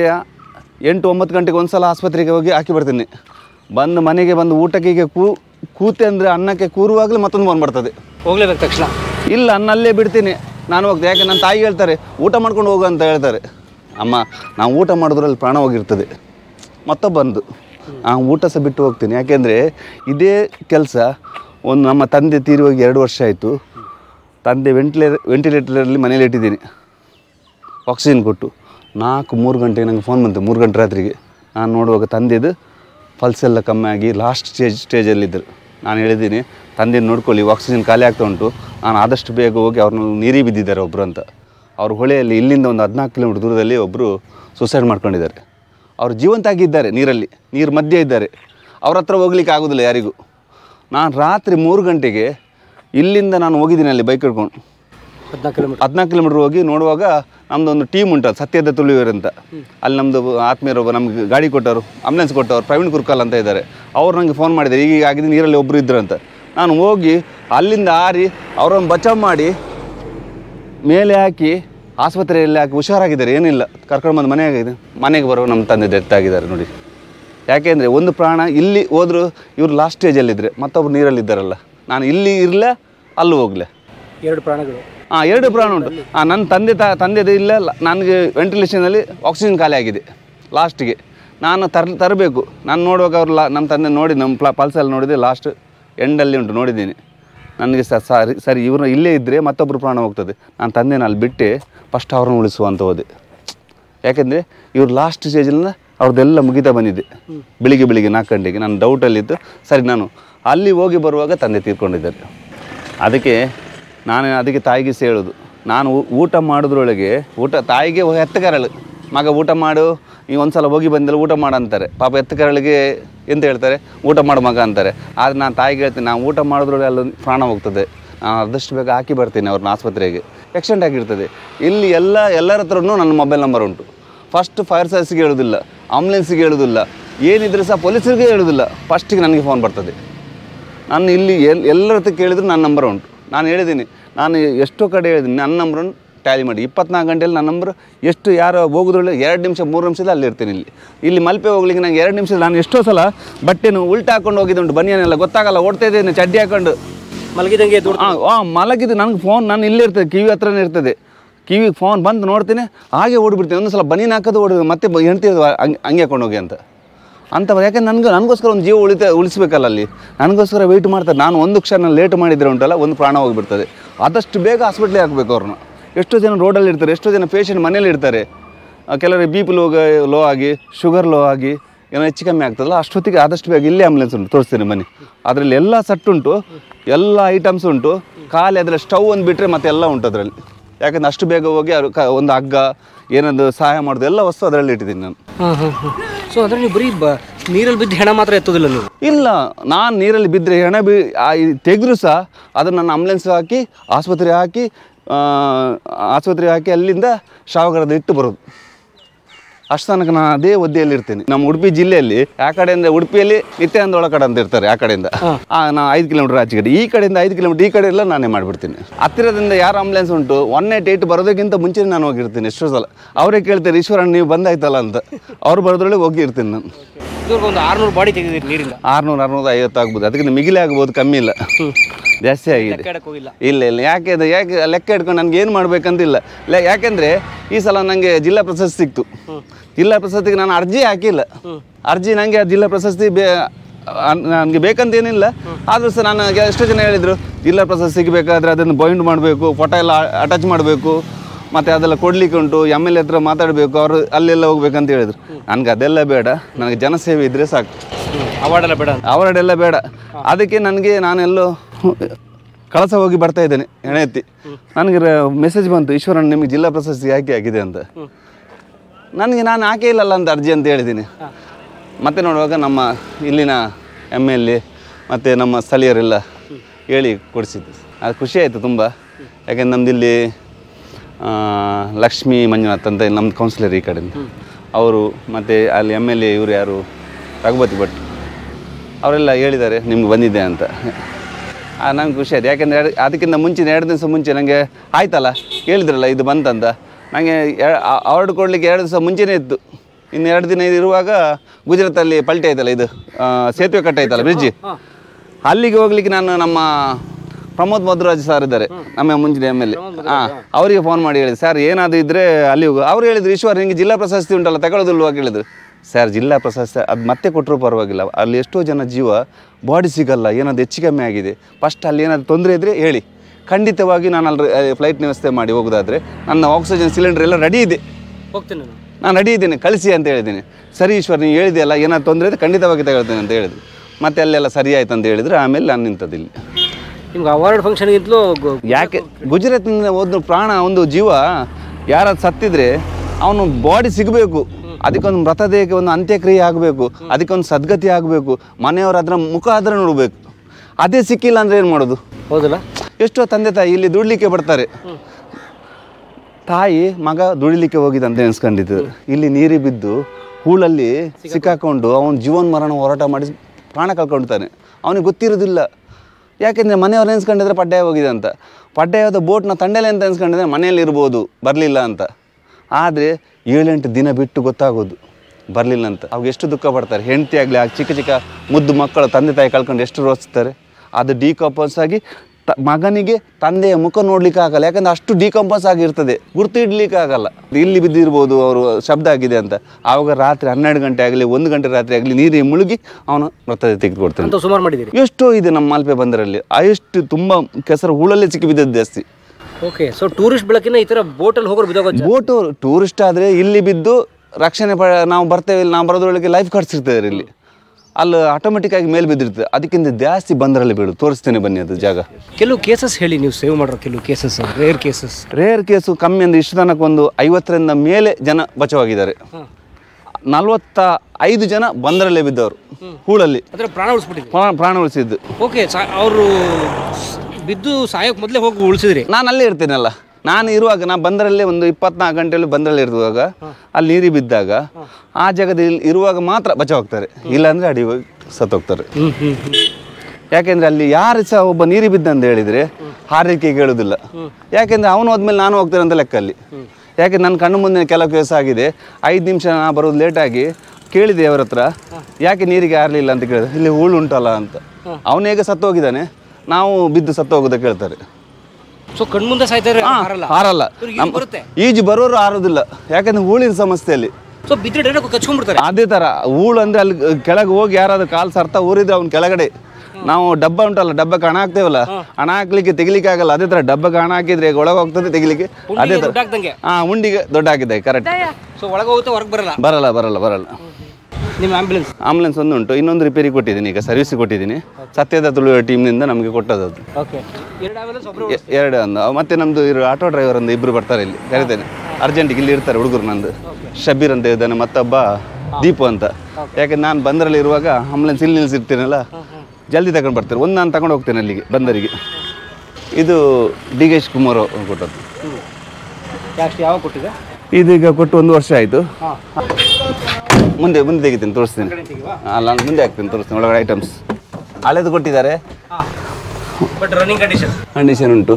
8-9 ಗಂಟೆಗೆ ಒಂದು ಸಲ ಆಸ್ಪತ್ರೆಗೆ ಹೋಗಿ ಹಾಕಿ ಬರ್ತೀನಿ. ಬಂದು ಮನೆಗೆ ಬಂದು ಊಟಕ್ಕೆ ಕೂತೆ ಅಂದರೆ ಅನ್ನಕ್ಕೆ ಕೂರುವಾಗಲೇ ಮತ್ತೊಂದು ಫೋನ್ ಬರ್ತದೆ. ಹೋಗ್ಲೇಬೇಕು ತಕ್ಷಣ? ಇಲ್ಲ, ಅನ್ನಲ್ಲೇ ಬಿಡ್ತೀನಿ ನಾನು ಹೋಗ್ದೆ. ಯಾಕೆ ನನ್ನ ತಾಯಿ ಹೇಳ್ತಾರೆ, ಊಟ ಮಾಡ್ಕೊಂಡು ಹೋಗು ಅಂತ ಹೇಳ್ತಾರೆ. ಅಮ್ಮ, ನಾವು ಊಟ ಮಾಡಿದ್ರಲ್ಲಿ ಪ್ರಾಣ ಹೋಗಿರ್ತದೆ. ಮತ್ತೆ ಬಂದು ಊಟ ಸಹ ಬಿಟ್ಟು ಹೋಗ್ತೀನಿ. ಯಾಕೆಂದರೆ ಇದೇ ಕೆಲಸ ಒಂದು ನಮ್ಮ ತಂದೆ ತೀರುವಾಗಿ 2 ವರ್ಷ ಆಯಿತು. ತಂದೆ ವೆಂಟಿಲೇಟರಲ್ಲಿ ಮನೇಲಿ ಇಟ್ಟಿದ್ದೀನಿ ಆಕ್ಸಿಜನ್ ಕೊಟ್ಟು. 3 ಗಂಟೆಗೆ ನನಗೆ ಫೋನ್ ಬಂತು, 3 ಗಂಟೆ ರಾತ್ರಿಗೆ. ನಾನು ನೋಡುವಾಗ ತಂದೆದು ಪಲ್ಸ್ ಎಲ್ಲ ಕಮ್ಮಿ ಆಗಿ ಲಾಸ್ಟ್ ಸ್ಟೇಜಲ್ಲಿದ್ದರು. ನಾನು ಹೇಳಿದ್ದೀನಿ, ತಂದೆಯನ್ನು ನೋಡ್ಕೊಳ್ಳಿ, ಆಕ್ಸಿಜನ್ ಖಾಲಿ ಆಗ್ತಾ ಉಂಟು, ನಾನು ಆದಷ್ಟು ಬೇಗ ಹೋಗಿ ಅವ್ರನ್ನ ನೀರಿಗೆ ಬಿದ್ದಿದ್ದಾರೆ ಒಬ್ಬರು ಅಂತ. ಅವ್ರ ಹೊಳೆಯಲ್ಲಿ ಇಲ್ಲಿಂದ ಒಂದು 14 ಕಿಲೋಮೀಟರ್ ದೂರದಲ್ಲಿ ಒಬ್ಬರು ಸೂಸೈಡ್ ಮಾಡ್ಕೊಂಡಿದ್ದಾರೆ. ಅವರು ಜೀವಂತಾಗಿದ್ದಾರೆ, ನೀರು ಮಧ್ಯೆ ಇದ್ದಾರೆ. ಅವ್ರ ಹತ್ರ ಹೋಗ್ಲಿಕ್ಕೆ ಆಗೋದಿಲ್ಲ ಯಾರಿಗೂ. ನಾನು ರಾತ್ರಿ 3 ಗಂಟೆಗೆ ಇಲ್ಲಿಂದ ನಾನು ಹೋಗಿದ್ದೀನಿ ಅಲ್ಲಿ ಬೈಕ್ ಹಿಡ್ಕೊಂಡು 14 ಕಿಲೋಮೀಟ್ರ್ ಹೋಗಿ ನೋಡುವಾಗ ನಮ್ಮದು ಒಂದು ಟೀಮ್ ಉಂಟು, ಸತ್ಯದ ತುಳಿಯೂರು ಅಂತ. ಅಲ್ಲಿ ನಮ್ಮದು ಆತ್ಮೀಯರೊಬ್ಬ ನಮಗೆ ಗಾಡಿ ಕೊಟ್ಟವರು, ಆಂಬುಲೆನ್ಸ್ ಕೊಟ್ಟವರು, ಪ್ರವೀಣ್ ಕುರ್ಕಲ್ ಅಂತ ಇದ್ದಾರೆ. ಅವ್ರು ನನಗೆ ಫೋನ್ ಮಾಡಿದ್ದಾರೆ, ಈಗ ಆಗಿದೆ ನೀರಲ್ಲಿ ಒಬ್ಬರು ಇದ್ದರು ಅಂತ. ನಾನು ಹೋಗಿ ಅಲ್ಲಿಂದ ಹಾರಿ ಅವರನ್ನು ಬಚಾವ್ ಮಾಡಿ ಮೇಲೆ ಹಾಕಿ ಆಸ್ಪತ್ರೆಯಲ್ಲಿ ಹಾಕಿ ಹುಷಾರಾಗಿದ್ದಾರೆ, ಏನಿಲ್ಲ. ಕರ್ಕೊಂಡು ಬಂದು ಮನೆಗೆ ಬರೋ ನಮ್ಮ ತಂದೆ ಡೆತ್ ಆಗಿದ್ದಾರೆ ನೋಡಿ. ಯಾಕೆಂದರೆ ಒಂದು ಪ್ರಾಣ ಇಲ್ಲಿ ಹೋದರೂ ಇವರು ಲಾಸ್ಟ್ ಸ್ಟೇಜಲ್ಲಿದ್ದರೆ ಮತ್ತೊಬ್ರು ನೀರಲ್ಲಿದ್ದಾರಲ್ಲ, ನಾನು ಇಲ್ಲಿ ಇರಲೇ ಅಲ್ಲೂ ಹೋಗಲೇ. 2 ಪ್ರಾಣಗಳು. 2 ಪ್ರಾಣ ಉಂಟು. ನನ್ನ ತಂದೆದು ಇಲ್ಲ, ನನಗೆ ವೆಂಟಿಲೇಷನಲ್ಲಿ ಆಕ್ಸಿಜನ್ ಖಾಲಿ ಆಗಿದೆ ಲಾಸ್ಟಿಗೆ. ನಾನು ತರಬೇಕು. ನಾನು ನೋಡುವಾಗ ಅವ್ರು ನಮ್ಮ ತಂದೆ ನೋಡಿ ನಮ್ಮ ಪಲ್ಸಲ್ಲಿ ನೋಡಿದೆ, ಲಾಸ್ಟ್ ಎಂಡಲ್ಲಿ ಉಂಟು ನೋಡಿದ್ದೀನಿ. ನನಗೆ ಸರಿ ಇವ್ರನ್ನ ಇಲ್ಲೇ ಇದ್ದರೆ ಮತ್ತೊಬ್ಬರು ಪ್ರಾಣ ಹೋಗ್ತದೆ. ನಾನು ತಂದೆನ ಅಲ್ಲಿ ಬಿಟ್ಟೆ ಫಸ್ಟ್ ಅವ್ರನ್ನ ಉಳಿಸುವಂತ ಹೋದೆ. ಯಾಕೆಂದರೆ ಇವ್ರು ಲಾಸ್ಟ್ ಸ್ಟೇಜಲ್ಲಿ ಅವ್ರದ್ದೆಲ್ಲ ಮುಗಿತಾ ಬಂದಿದ್ದೆ. ಬೆಳಿಗ್ಗೆ 4 ಗಂಟೆಗೆ ನಾನು ಡೌಟಲ್ಲಿದ್ದು, ಸರಿ ನಾನು ಅಲ್ಲಿ ಹೋಗಿ ಬರುವಾಗ ತಂದೆ ತೀರ್ಕೊಂಡಿದ್ದಾರೆ. ಅದಕ್ಕೆ ತಾಯಿಗೆ ಹೇಳೋದು, ನಾನು ಊಟ ಮಾಡೋದ್ರೊಳಗೆ ತಾಯಿಗೆ ಎತ್ತಕರಳು, ಮಗ ಊಟ ಮಾಡು, ಈಗ ಒಂದು ಸಲ ಹೋಗಿ ಬಂದಿಲ್ಲ ಊಟ ಮಾಡು ಅಂತಾರೆ. ಪಾಪ ಎತ್ತಕರಳಿಗೆ ಎಂತ ಹೇಳ್ತಾರೆ, ಊಟ ಮಾಡು ಮಗ ಅಂತಾರೆ. ಆದರೆ ನಾನು ತಾಯಿಗೆ ಹೇಳ್ತೀನಿ, ನಾನು ಊಟ ಮಾಡೋದ್ರೊಳಗೆ ಅಲ್ಲಿ ಪ್ರಾಣ ಹೋಗ್ತದೆ, ನಾನು ಆದಷ್ಟು ಬೇಗ ಹಾಕಿ ಬರ್ತೀನಿ ಅವ್ರನ್ನ ಆಸ್ಪತ್ರೆಗೆ. ಆಕ್ಸಿಡೆಂಟ್ ಆಗಿರ್ತದೆ. ಇಲ್ಲಿ ಎಲ್ಲರ ಹತ್ರನೂ ನನ್ನ ಮೊಬೈಲ್ ನಂಬರ್ ಉಂಟು. ಫಸ್ಟ್ ಫೈರ್ ಸರ್ವಿಸ್ಗೆ ಹೇಳೋದಿಲ್ಲ, ಆಂಬುಲೆನ್ಸಿಗೆ ಹೇಳೋದಿಲ್ಲ, ಏನಿದ್ರೆ ಸಹ ಪೊಲೀಸರಿಗೆ ಹೇಳೋದಿಲ್ಲ, ಫಸ್ಟಿಗೆ ನನಗೆ ಫೋನ್ ಬರ್ತದೆ. ನಾನು ಇಲ್ಲಿ ಎಲ್ಲರ ಹತ್ರ ಕೇಳಿದ್ರು ನನ್ನ ನಂಬರ್ ಉಂಟು. ನಾನು ಹೇಳಿದ್ದೀನಿ, ನಾನು ಎಷ್ಟೋ ಕಡೆ ಹೇಳಿದ್ದೀನಿ, ನನ್ನ ನಂಬರನ್ನು ಟ್ಯಾಲಿ ಮಾಡಿ 24 ಗಂಟೆಯಲ್ಲಿ ನನ್ನ ನಂಬರ್ ಎಷ್ಟು ಯಾರು ಹೋಗೋದ್ರೊಳಗೆ 2 ನಿಮಿಷ 3 ನಿಮಿಷದಲ್ಲಿ ಅಲ್ಲಿರ್ತೀನಿ. ಇಲ್ಲಿ ಮಲ್ಪೆ ಹೋಗ್ಲಿಕ್ಕೆ ನಂಗೆ 2 ನಿಮಿಷದಲ್ಲಿ ನಾನು ಎಷ್ಟೋ ಸಲ ಬಟ್ಟೆನು ಉಲ್ಟಾ ಹಾಕೊಂಡು ಹೋಗಿದ್ದುಂಟು, ಬನಿಯನೆಲ್ಲ ಗೊತ್ತಾಗಲ್ಲ, ಓಡ್ತಾ ಇದ್ದೇನೆ ಚಡ್ಡಿ ಹಾಕೊಂಡು ಮಲಗಿದಂಗೆ. ಮಲಗಿದ್ದು ನನಗೆ ಫೋನ್ ನಾನು ಇಲ್ಲೇ ಇರ್ತದೆ, ಕಿವಿ ಹತ್ರನೇ ಇರ್ತದೆ. ಕಿವಿಗೆ ಫೋನ್ ಬಂದು ನೋಡ್ತೀನಿ, ಹಾಗೆ ಓಡಿಬಿಡ್ತೀನಿ. ಒಂದು ಸಲ ಬನೀನು ಹಾಕೋದು ಓಡಿ ಮತ್ತೆ ಹೇಳ್ತಿರೋದು ಹಂಗೆ ಹಾಕೊಂಡು ಹೋಗಿ ಅಂತ. ಯಾಕೆಂದ್ರೆ ನನಗೋಸ್ಕರ ಒಂದು ಜೀವ ಉಳಿಸ್ಬೇಕಲ್ಲ ಅಲ್ಲಿ, ನನಗೋಸ್ಕರ ವೆಯ್ಟ್ ಮಾಡ್ತಾರೆ. ನಾನು ಒಂದು ಕ್ಷಣ ಲೇಟ್ ಮಾಡಿದರೆ ಉಂಟಲ್ಲ, ಒಂದು ಪ್ರಾಣ ಹೋಗಿಬಿಡ್ತದೆ. ಆದಷ್ಟು ಬೇಗ ಹಾಸ್ಪಿಟ್ಲಿಗೆ ಹಾಕಬೇಕು ಅವ್ರನ್ನ. ಎಷ್ಟೋ ಜನ ರೋಡಲ್ಲಿ ಇರ್ತಾರೆ, ಎಷ್ಟೋ ಜನ ಪೇಷಂಟ್ ಮನೇಲಿ ಇರ್ತಾರೆ. ಕೆಲವರಿಗೆ BP ಲೋ ಆಗಿ, ಶುಗರ್ ಲೋ ಆಗಿ ಏನೋ ಹೆಚ್ಚು ಕಮ್ಮಿ ಆಗ್ತದಲ್ಲ, ಅಷ್ಟೊತ್ತಿಗೆ ಆದಷ್ಟು ಬೇಗ ಇಲ್ಲೇ ಆಂಬುಲೆನ್ಸ್ ಉಂಟು, ತೋರಿಸ್ತೀನಿ ಬನ್ನಿ. ಅದರಲ್ಲಿ ಎಲ್ಲ ಸಟ್ಟುಂಟು, ಎಲ್ಲ ಐಟಮ್ಸ್ ಉಂಟು. ಖಾಲಿ ಅದರಲ್ಲಿ ಸ್ಟವ್ ಒಂದು ಬಿಟ್ಟರೆ ಮತ್ತೆ ಎಲ್ಲ ಉಂಟು ಅದರಲ್ಲಿ. ಯಾಕಂದ್ರೆ ಅಷ್ಟು ಬೇಗ ಹೋಗಿ ಒಂದು ಹಗ್ಗ ಏನಾದ್ರು ಸಹಾಯ ಮಾಡೋದು ಎಲ್ಲ ವಸ್ತು ಅದರಲ್ಲಿ ಇಟ್ಟಿದ್ದೀನಿ ನಾನು. ಸೊ ಅಂದರೆ ನೀವು ಬರೀ ನೀರಲ್ಲಿ ಬಿದ್ದು ಹೆಣ ಮಾತ್ರ ಎತ್ತೋದಿಲ್ಲ ನೀವು? ಇಲ್ಲ, ನಾನು ನೀರಲ್ಲಿ ಬಿದ್ದರೆ ಹೆಣ ತೆಗೆದ್ರು ಸಹ ಅದನ್ನು ನಾನು ಆಂಬುಲೆನ್ಸ್ ಹಾಕಿ ಆಸ್ಪತ್ರೆಗೆ ಹಾಕಿ ಅಲ್ಲಿಂದ ಶವಗಾರದ ಇಟ್ಟು ಬರೋದು. ಅಷ್ಟು ತನಕ ನಾನು ಅದೇ ಒದ್ದೆಯಲ್ಲಿ ಇರ್ತೀನಿ. ನಮ್ಮ ಉಡುಪಿ ಜಿಲ್ಲೆಯಲ್ಲಿ ಆ ಕಡೆಯಿಂದ ಉಡುಪಿಯಲ್ಲಿ ನಿತ್ಯಾನಂದ ಒಳಗಡೆ ಅಂತ ಇರ್ತಾರೆ, ಆ ಕಡೆಯಿಂದ ನಾನು 5 ಕಿಲೋಮೀಟರ್ ಆಚೆ ಕಡೆ, ಈ ಕಡೆಯಿಂದ 5 ಕಿಲೋಮೀಟರ್ ಈ ಕಡೆ ಎಲ್ಲ ನಾನೇ ಮಾಡಿಬಿಡ್ತೀನಿ. ಹತ್ತಿರದಿಂದ ಯಾರು ಆಂಬುಲೆನ್ಸ್ ಉಂಟು 188 ಬರೋದಕ್ಕಿಂತ ಮುಂಚೆ ನಾನು ಹೋಗಿರ್ತೀನಿ. ಎಷ್ಟೋ ಸಲ ಅವರೇ ಕೇಳ್ತಾರೆ, ಈಶ್ವರಣ್ಣ ನೀವು ಬಂದಾಯ್ತಲ್ಲ ಅಂತ. ಅವ್ರು ಬರೋದ್ರೊಳಗೆ ಹೋಗಿರ್ತೀನಿ ನಾನು. ಒಂದು 600 ಬಾಡಿ ತೆಗೆದಿರಿ ನೀರಿಂದ? 600-650 ಆಗ್ಬೋದು, ಅದಕ್ಕಿಂತ ಮಿಗಿಲೇ ಆಗ್ಬೋದು, ಕಮ್ಮಿ ಇಲ್ಲ, ಜಾಸ್ತಿ ಆಗಿದೆ. ಇಲ್ಲ ಯಾಕೆ ಲೆಕ್ಕ ಇಟ್ಕೊಂಡು ನನಗೆ ಏನು ಮಾಡ್ಬೇಕಂತಿಲ್ಲ. ಯಾಕೆಂದರೆ ಈ ಸಲ ನನಗೆ ಜಿಲ್ಲಾ ಪ್ರಶಸ್ತಿ ಸಿಕ್ತು. ಜಿಲ್ಲಾ ಪ್ರಶಸ್ತಿಗೆ ನಾನು ಅರ್ಜಿ ಹಾಕಿಲ್ಲ. ನನಗೆ ಆ ಜಿಲ್ಲಾ ಪ್ರಶಸ್ತಿ ನನಗೆ ಬೇಕಂತೇನಿಲ್ಲ. ಆದರೂ ಸಹ ನಾನು ಎಷ್ಟೋ ಜನ ಹೇಳಿದರು, ಜಿಲ್ಲಾ ಪ್ರಶಸ್ತಿ ಸಿಗಬೇಕಾದ್ರೆ ಅದನ್ನು ಬೈಂಡ್ ಮಾಡಬೇಕು, ಫೋಟೋ ಎಲ್ಲ ಅಟ್ಯಾಚ್ ಮಾಡಬೇಕು, ಮತ್ತು ಅದೆಲ್ಲ ಕೊಡಲಿಕ್ಕೆ ಉಂಟು, MLA ಹತ್ರ ಮಾತಾಡಬೇಕು, ಅವರು ಅಲ್ಲೆಲ್ಲ ಹೋಗ್ಬೇಕಂತ ಹೇಳಿದರು. ನನಗೆ ಅದೆಲ್ಲ ಬೇಡ, ನನಗೆ ಜನಸೇವೆ ಇದ್ದರೆ ಸಾಕು, ಅವಾರ್ಡೆಲ್ಲ ಬೇಡ. ಅದಕ್ಕೆ ನಾನೆಲ್ಲೋ ಕಳಸ ಹೋಗಿ ಬರ್ತಾ ಇದ್ದೇನೆ ಹೆಣೆ ಎತ್ತಿ. ನನಗೆ ಮೆಸೇಜ್ ಬಂತು, ಈಶ್ವರಣ್ಣ ನಿಮಗೆ ಜಿಲ್ಲಾ ಪ್ರಶಸ್ತಿ ಯಾಕೆ ಆಗಿದೆ ಅಂತ. ನಾನು ಹಾಕೇ ಇಲ್ಲಲ್ಲ ಅಂತ ಅರ್ಜಿ ಅಂತ ಹೇಳಿದ್ದೀನಿ. ಮತ್ತೆ ನೋಡುವಾಗ ನಮ್ಮ ಇಲ್ಲಿನ MLA ಮತ್ತು ನಮ್ಮ ಸ್ಥಳೀಯರೆಲ್ಲ ಹೇಳಿ ಕೊಡಿಸಿದ್ದು. ಅದು ಖುಷಿ ಆಯಿತು ತುಂಬ. ಯಾಕೆಂದ್ರೆ ನಮ್ಮದಿಲ್ಲಿ ಲಕ್ಷ್ಮೀ ಮಂಜುನಾಥ್ ಅಂತ ನಮ್ಮ ಕೌನ್ಸಿಲರ್ ಈ ಕಡೆಯಿಂದ, ಅವರು ಮತ್ತು ಅಲ್ಲಿ MLA ಇವರು ಯಾರು ರಘುಪತಿ ಭಟ್ ಅವರೆಲ್ಲ ಹೇಳಿದ್ದಾರೆ ನಿಮ್ಗೆ ಬಂದಿದೆ ಅಂತ. ನಂಗೆ ಖುಷಿ ಆಯ್ತು. ಯಾಕೆಂದರೆ ಅದಕ್ಕಿಂತ ಮುಂಚಿನ 2 ದಿವಸ ಮುಂಚೆ ನನಗೆ ಆಯ್ತಲ್ಲ ಹೇಳಿದ್ರಲ್ಲ ಇದು ಬಂತಂತ, ನನಗೆ ಅವಾರ್ಡ್ ಕೊಡಲಿಕ್ಕೆ 2 ದಿವಸ ಮುಂಚೆನೇ ಇತ್ತು. ಇನ್ನು 2 ದಿನ ಇರುವಾಗ ಗುಜರಾತಲ್ಲಿ ಪಲ್ಟಿ ಆಯ್ತಲ್ಲ, ಇದು ಸೇತುವೆ ಕಟ್ಟ ಆಯ್ತಲ್ಲ, ಬ್ರಿಡ್ಜ್, ಅಲ್ಲಿಗೆ ಹೋಗ್ಲಿಕ್ಕೆ ನಾನು ನಮ್ಮ ಪ್ರಮೋದ್ ಮಧುರಾಜ್ ಸರ್ ಇದ್ದಾರೆ, ನಮ್ಮ ಮುಂಚಿನ MLA, ಅವರಿಗೆ ಫೋನ್ ಮಾಡಿ ಹೇಳಿದೆ, ಸರ್ ಏನಾದರೂ ಇದ್ದರೆ ಅಲ್ಲಿ ಹೋಗು. ಅವ್ರು ಹೇಳಿದ್ರು, ಈಶ್ವರ್ ನಿಮಗೆ ಜಿಲ್ಲಾ ಪ್ರಶಸ್ತಿ ಉಂಟಲ್ಲ ತಗೊಳ್ಳೋದಿಲ್ವಾ ಕೇಳಿದ್ರು. ಸರ್ ಜಿಲ್ಲಾ ಪ್ರಶಸ್ತಿ ಅದು ಮತ್ತೆ ಕೊಟ್ಟರೂ ಪರವಾಗಿಲ್ಲ. ಅಲ್ಲಿ ಎಷ್ಟೋ ಜನ ಜೀವ ಬಾಡಿ ಸಿಗಲ್ಲ, ಏನಾದ್ರು ಹೆಚ್ಚು ಕಮ್ಮಿ ಆಗಿದೆ. ಫಸ್ಟ್ ಅಲ್ಲಿ ಏನಾದರೂ ತೊಂದರೆ ಇದ್ದರೆ ಹೇಳಿ, ಖಂಡಿತವಾಗಿ ನಾನು ಅಲ್ಲಿ ಫ್ಲೈಟ್ ವ್ಯವಸ್ಥೆ ಮಾಡಿ ಹೋಗೋದಾದರೆ ನನ್ನ ಆಕ್ಸಿಜನ್ ಸಿಲಿಂಡರ್ ಎಲ್ಲ ರೆಡಿ ಇದೆ, ಹೋಗ್ತೀನಿ ನಾನು ರೆಡಿ ಇದ್ದೇನೆ, ಕಳಿಸಿ ಅಂತ ಹೇಳಿದ್ದೀನಿ. ಸರಿ ಈಶ್ವರ್ ನೀವು ಹೇಳಿದೆಯಲ್ಲ, ಏನಾದ್ರು ತೊಂದರೆ ಇದೆ ಖಂಡಿತವಾಗಿ ತಗೊಳ್ತೇನೆ ಅಂತ ಹೇಳಿದ್ರು. ಮತ್ತೆ ಅಲ್ಲೆಲ್ಲ ಸರಿ ಆಯ್ತು ಅಂತ ಹೇಳಿದ್ರು. ಆಮೇಲೆ ನಾನು ನಿಂತದಿಲ್ಲಿ. ನಿಮ್ಗೆ ಅವಾರ್ಡ್ ಫಂಕ್ಷನ್ಗಿಂತಲೂ ಯಾಕೆ ಗುಜರಾತಿನಿಂದ ಒಂದು ಪ್ರಾಣ, ಒಂದು ಜೀವ ಯಾರಾದ್ರು ಸತ್ತಿದ್ರೆ ಅವನು ಬಾಡಿ ಸಿಗಬೇಕು, ಅದಕ್ಕೊಂದು ಮೃತದೇಹಕ್ಕೆ ಒಂದು ಅಂತ್ಯಕ್ರಿಯೆ ಆಗಬೇಕು, ಅದಕ್ಕೊಂದು ಸದ್ಗತಿ ಆಗಬೇಕು, ಮನೆಯವರು ಅದರ ಮುಖ ಆದರೆ ನೋಡಬೇಕು. ಅದೇ ಸಿಕ್ಕಿಲ್ಲ ಅಂದರೆ ಏನು ಮಾಡೋದು? ಹೌದಲ್ಲ. ಎಷ್ಟೋ ತಂದೆ ತಾಯಿ ಇಲ್ಲಿ ದುಡ್ಲಿಕ್ಕೆ ಬರ್ತಾರೆ, ತಾಯಿ ಮಗ ದುಡಿಲಿಕ್ಕೆ ಹೋಗಿದ್ದ ಅಂತ ಎನ್ಸ್ಕೊಂಡಿದ್ದು, ಇಲ್ಲಿ ನೀರಿಗೆ ಬಿದ್ದು ಹೂಳಲ್ಲಿ ಸಿಕ್ಕಾಕೊಂಡು ಅವನು ಜೀವನ ಮರಣ ಹೋರಾಟ ಮಾಡಿ ಪ್ರಾಣ ಕಳ್ಕೊಳ್ತಾನೆ. ಅವನಿಗೆ ಗೊತ್ತಿರೋದಿಲ್ಲ. ಯಾಕೆಂದರೆ ಮನೆಯವ್ರು ಎನ್ಸ್ಕೊಂಡಿದ್ರೆ ಪಡ್ಡಾಯ ಹೋಗಿದೆ ಅಂತ, ಪಡ್ಡಾಯದ ಬೋಟ್ನ ತಂಡಲೆ ಅಂತ ಎನ್ಸ್ಕೊಂಡಿದ್ರೆ ಮನೆಯಲ್ಲಿ ಇರ್ಬೋದು, ಬರಲಿಲ್ಲ ಅಂತ. ಆದರೆ 7-8 ದಿನ ಬಿಟ್ಟು ಗೊತ್ತಾಗೋದು ಬರಲಿಲ್ಲ ಅಂತ. ಅವಾಗ ಎಷ್ಟು ದುಃಖ ಪಡ್ತಾರೆ. ಹೆಂಡತಿ ಆಗಲಿ ಆ ಚಿಕ್ಕ ಚಿಕ್ಕ ಮುದ್ದು ಮಕ್ಕಳು ತಂದೆ ತಾಯಿ ಕಳ್ಕೊಂಡು ಎಷ್ಟು ರೋಚಿಸ್ತಾರೆ. ಅದು ಡಿಕಂಪೋಸ್ ಆಗಿ ಮಗನಿಗೆ ತಂದೆಯ ಮುಖ ನೋಡ್ಲಿಕ್ಕೆ ಆಗಲ್ಲ, ಯಾಕಂದರೆ ಅಷ್ಟು ಡಿಕಂಪೋಸ್ ಆಗಿರ್ತದೆ, ಗುರ್ತು ಇಡ್ಲಿಕ್ಕೆ ಆಗಲ್ಲ. ಇಲ್ಲಿ ಬಿದ್ದಿರ್ಬೋದು, ಅವರು ಶಬ್ದ ಆಗಿದೆ ಅಂತ. ಆವಾಗ ರಾತ್ರಿ 12 ಗಂಟೆ ಆಗಲಿ 1 ಗಂಟೆ ರಾತ್ರಿ ಆಗಲಿ ನೀರಿಗೆ ಮುಳುಗಿ ಅವನು ಮೃತದೇಹ ತೆಗೆದುಕೊಡ್ತಾನೆ. ಸುಮಾರು ಮಾಡಿದ್ದೀರಿ. ಎಷ್ಟೋ ಇದೆ ನಮ್ಮ ಮಲ್ಪೆ ಬಂದರಲ್ಲಿ. ಎಷ್ಟು ತುಂಬ ಕೆಸರು ಹೂಳಲ್ಲೇ ಸಿಕ್ಕಿ ಬಿದ್ದದ್ದು ಜಾಸ್ತಿ. ಓಕೆ, ಸೊ ಟೂರಿಸ್ಟ್ ಬೆಳಕಿನ ಈ ಥರ ಬೋಟಲ್ಲಿ ಹೋಗೋರು ಬಿದ್ದೋಗೋದು. ಬೋಟು ಟೂರಿಸ್ಟ್ ಆದರೆ ಇಲ್ಲಿ ಬಿದ್ದು ರಕ್ಷಣೆ ನಾವು ಬರ್ತೇವೆ, ಇಲ್ಲಿ ನಾವು ಬರೋದ್ರೊಳಗೆ ಲೈಫ್ ಕಟ್ಸಿರ್ತಾರೆ. ಇಲ್ಲಿ ಅಲ್ಲಿ ಆಟೋಮೆಟಿಕ್ಕಾಗಿ ಮೇಲೆ ಬಿದ್ದಿರ್ತದೆ. ಅದಕ್ಕಿಂತ ಜಾಸ್ತಿ ಬಂದರಲ್ಲಿ ಬೀಳು. ತೋರಿಸ್ತೇನೆ ಬನ್ನಿ ಅದು ಜಾಗ. ಕೆಲವು ಕೇಸಸ್ ಹೇಳಿ, ನೀವು ಸೇವ್ ಮಾಡಿರೋ ಕೆಲವು ಕೇಸಸ್, ರೇರ್ ಕೇಸು ಕಮ್ಮಿ ಅಂದರೆ ಇಷ್ಟು ತನಕ ಒಂದು 50ರಿಂದ ಮೇಲೆ ಜನ ಬಚಾವಾಗಿದ್ದಾರೆ. 45 ಜನ ಬಂದರಲ್ಲೇ ಬಿದ್ದವರು ಹೂಳಲ್ಲಿ, ಪ್ರಾಣ ಉಳಿಸಿದ್ದು. ಓಕೆ, ಅವರು ಬಿದ್ದು ಸಾಯೋಕೆ ಮೊದಲೇ ಹೋಗಿ ಉಳಿಸಿದ್ರಿ? ನಾನು ಅಲ್ಲೇ ಇರ್ತೇನಲ್ಲ. ನಾನು ಇರುವಾಗ, ನಾನು ಬಂದರಲ್ಲೇ ಒಂದು 24 ಗಂಟೆಯಲ್ಲಿ ಬಂದರಲ್ಲಿ ಇರುವಾಗ, ಅಲ್ಲಿ ನೀರಿಗೆ ಬಿದ್ದಾಗ ಆ ಜಾಗದಲ್ಲಿ ಇರುವಾಗ ಮಾತ್ರ ಬಚಾವಾಗ್ತಾರೆ, ಇಲ್ಲಾಂದರೆ ಅಡಿ ಹೋಗಿ ಸತ್ತೋಗ್ತಾರೆ. ಯಾಕೆಂದರೆ ಅಲ್ಲಿ ಯಾರು ಸಹ ಒಬ್ಬ ನೀರಿಗೆ ಬಿದ್ದ ಅಂತ ಹೇಳಿದರೆ ಹಾರೈಕೆ ಕೇಳೋದಿಲ್ಲ. ಯಾಕೆಂದರೆ ಅವನು ಹೋದ್ಮೇಲೆ ನಾನು ಹೋಗ್ತೇನೆ ಅಂತ ಲೆಕ್ಕ ಅಲ್ಲಿ. ಯಾಕೆಂದ್ರೆ ನನ್ನ ಕಣ್ಣು ಮುಂದೆ ಕೆಲವು ಕೇಸ್ ಆಗಿದೆ. 5 ನಿಮಿಷ ನಾ ಬರೋದು ಲೇಟಾಗಿ ಕೇಳಿದೆ ಅವ್ರ ಹತ್ರ, ಯಾಕೆ ನೀರಿಗೆ ಹಾರಲಿಲ್ಲ ಅಂತ ಕೇಳಿದೆ. ಇಲ್ಲಿ ಹೂಳು ಉಂಟಲ್ಲ ಅಂತ. ಅವನು ಹೇಗೆ ಸತ್ತು ಹೋಗಿದ್ದಾನೆ, ನಾವು ಬಿದ್ದು ಸತ್ತು ಹೋಗೋದ ಕೇಳ್ತಾರೆ. ಸೊ ಕಣ್ಮುಂದೆ ಸಾಯ್ತಾರೆ, ಹಾರಲ್ಲ. ಈಜು ಬರೋರು ಹಾರೋದಿಲ್ಲ, ಯಾಕಂದ್ರೆ ಹೂಳಿನ ಸಮಸ್ಯೆಯಲ್ಲಿ. ಸೊ ಬಿದ್ದರೆ ಕಚ್ಕೊಂಡ್ಬಿಡ್ತಾರೆ. ಅದೇ ಥರ ಹೂಳು ಅಂದರೆ ಅಲ್ಲಿ ಕೆಳಗೆ ಹೋಗಿ ಯಾರಾದ್ರೂ ಕಾಲು ಸರ್ತ ಊರಿದ್ರೆ ಅವ್ನ ಕೆಳಗಡೆ ನಾವು ಡಬ್ಬ ಉಂಟಲ್ಲ, ಡಬ್ಬಕ್ಕೆ ಹಣ ಹಾಕ್ತೇವಲ್ಲ, ಹಣ ಹಾಕ್ಲಿಕ್ಕೆ ತೆಗಿಲಿಕ್ಕೆ ಆಗಲ್ಲ. ಅದೇ ಥರ ಡಬ್ಬಕ್ಕೆ ಹಣ ಹಾಕಿದ್ರೆ ಒಳಗೆ ಹೋಗ್ತದೆ ತೆಗಿಲಿಕ್ಕೆ. ಅದೇ ಥರ ಉಂಡಿಗೆ ದೊಡ್ಡ ಹಾಕಿದ್ದೆ ಕರೆಕ್ಟ್. ಸೊ ಒಳಗೆ ಹೋಗುತ್ತೆ, ಹೊರಗೆ ಬರಲ್ಲ. ಬರಲ್ಲ ಬರಲ್ಲ ಬರಲ್ಲ. ನಿಮ್ಮ ಆಂಬುಲೆನ್ಸ್ ಒಂದು ಉಂಟು, ಇನ್ನೊಂದು ರಿಪೇರಿ ಕೊಟ್ಟಿದ್ದೀನಿ, ಈಗ ಸರ್ವಿಸ್ ಕೊಟ್ಟಿದ್ದೀನಿ. ಸತ್ಯದ ತುಳು ಟೀಮ್ನಿಂದ ನಮಗೆ ಕೊಟ್ಟದ್ದು ಅದು. ಎರಡು ಒಂದು. ಮತ್ತೆ ನಮ್ಮದು ಆಟೋ ಡ್ರೈವರ್ ಒಂದು 2 ಬರ್ತಾರೆ ಇಲ್ಲಿ, ಕರಿತೇನೆ ಅರ್ಜೆಂಟಿಗೆ. ಇಲ್ಲಿ ಇರ್ತಾರೆ ಹುಡುಗರು, ನಂದು ಶಬೀರ್ ಅಂತ ಇದ್ದಾನೆ, ಮತ್ತೊಬ್ಬ ದೀಪು ಅಂತ. ಯಾಕೆಂದ್ರೆ ನಾನು ಬಂದರಲ್ಲಿ ಇರುವಾಗ ಆಂಬುಲೆನ್ಸ್ ಇಲ್ಲಿ ನಿಲ್ಲಿಸಿರ್ತೀನಲ್ಲ, ಜಲ್ದಿ ತಗೊಂಡು ಬರ್ತಾರೆ. ಒಂದು ನಾನು ತಗೊಂಡು ಹೋಗ್ತೇನೆ ಅಲ್ಲಿಗೆ ಬಂದರಿಗೆ. ಇದು ಡಿ.ಕೆ.ಎಶ್ ಕುಮಾರ್ ಕೊಟ್ಟದ್ದು. ಯಾವಾಗ ಕೊಟ್ಟಿದೆ? ಇದೀಗ ಕೊಟ್ಟು 1 ವರ್ಷ ಆಯಿತು. ಮುಂದೆ ತೆಗಿತೀನಿ, ತೋರಿಸ್ತೀನಿ. ಅಲ್ಲ, ಮುಂದೆ ಹಾಕ್ತೀನಿ, ತೋರಿಸ್ತೀನಿ. ಒಳಗಡೆ ಐಟಮ್ಸ್ ಹಳೆದು ಕೊಟ್ಟಿದ್ದಾರೆ, ಬಟ್ ರನ್ನಿಂಗ್ ಕಂಡೀಷನ್ ಉಂಟು.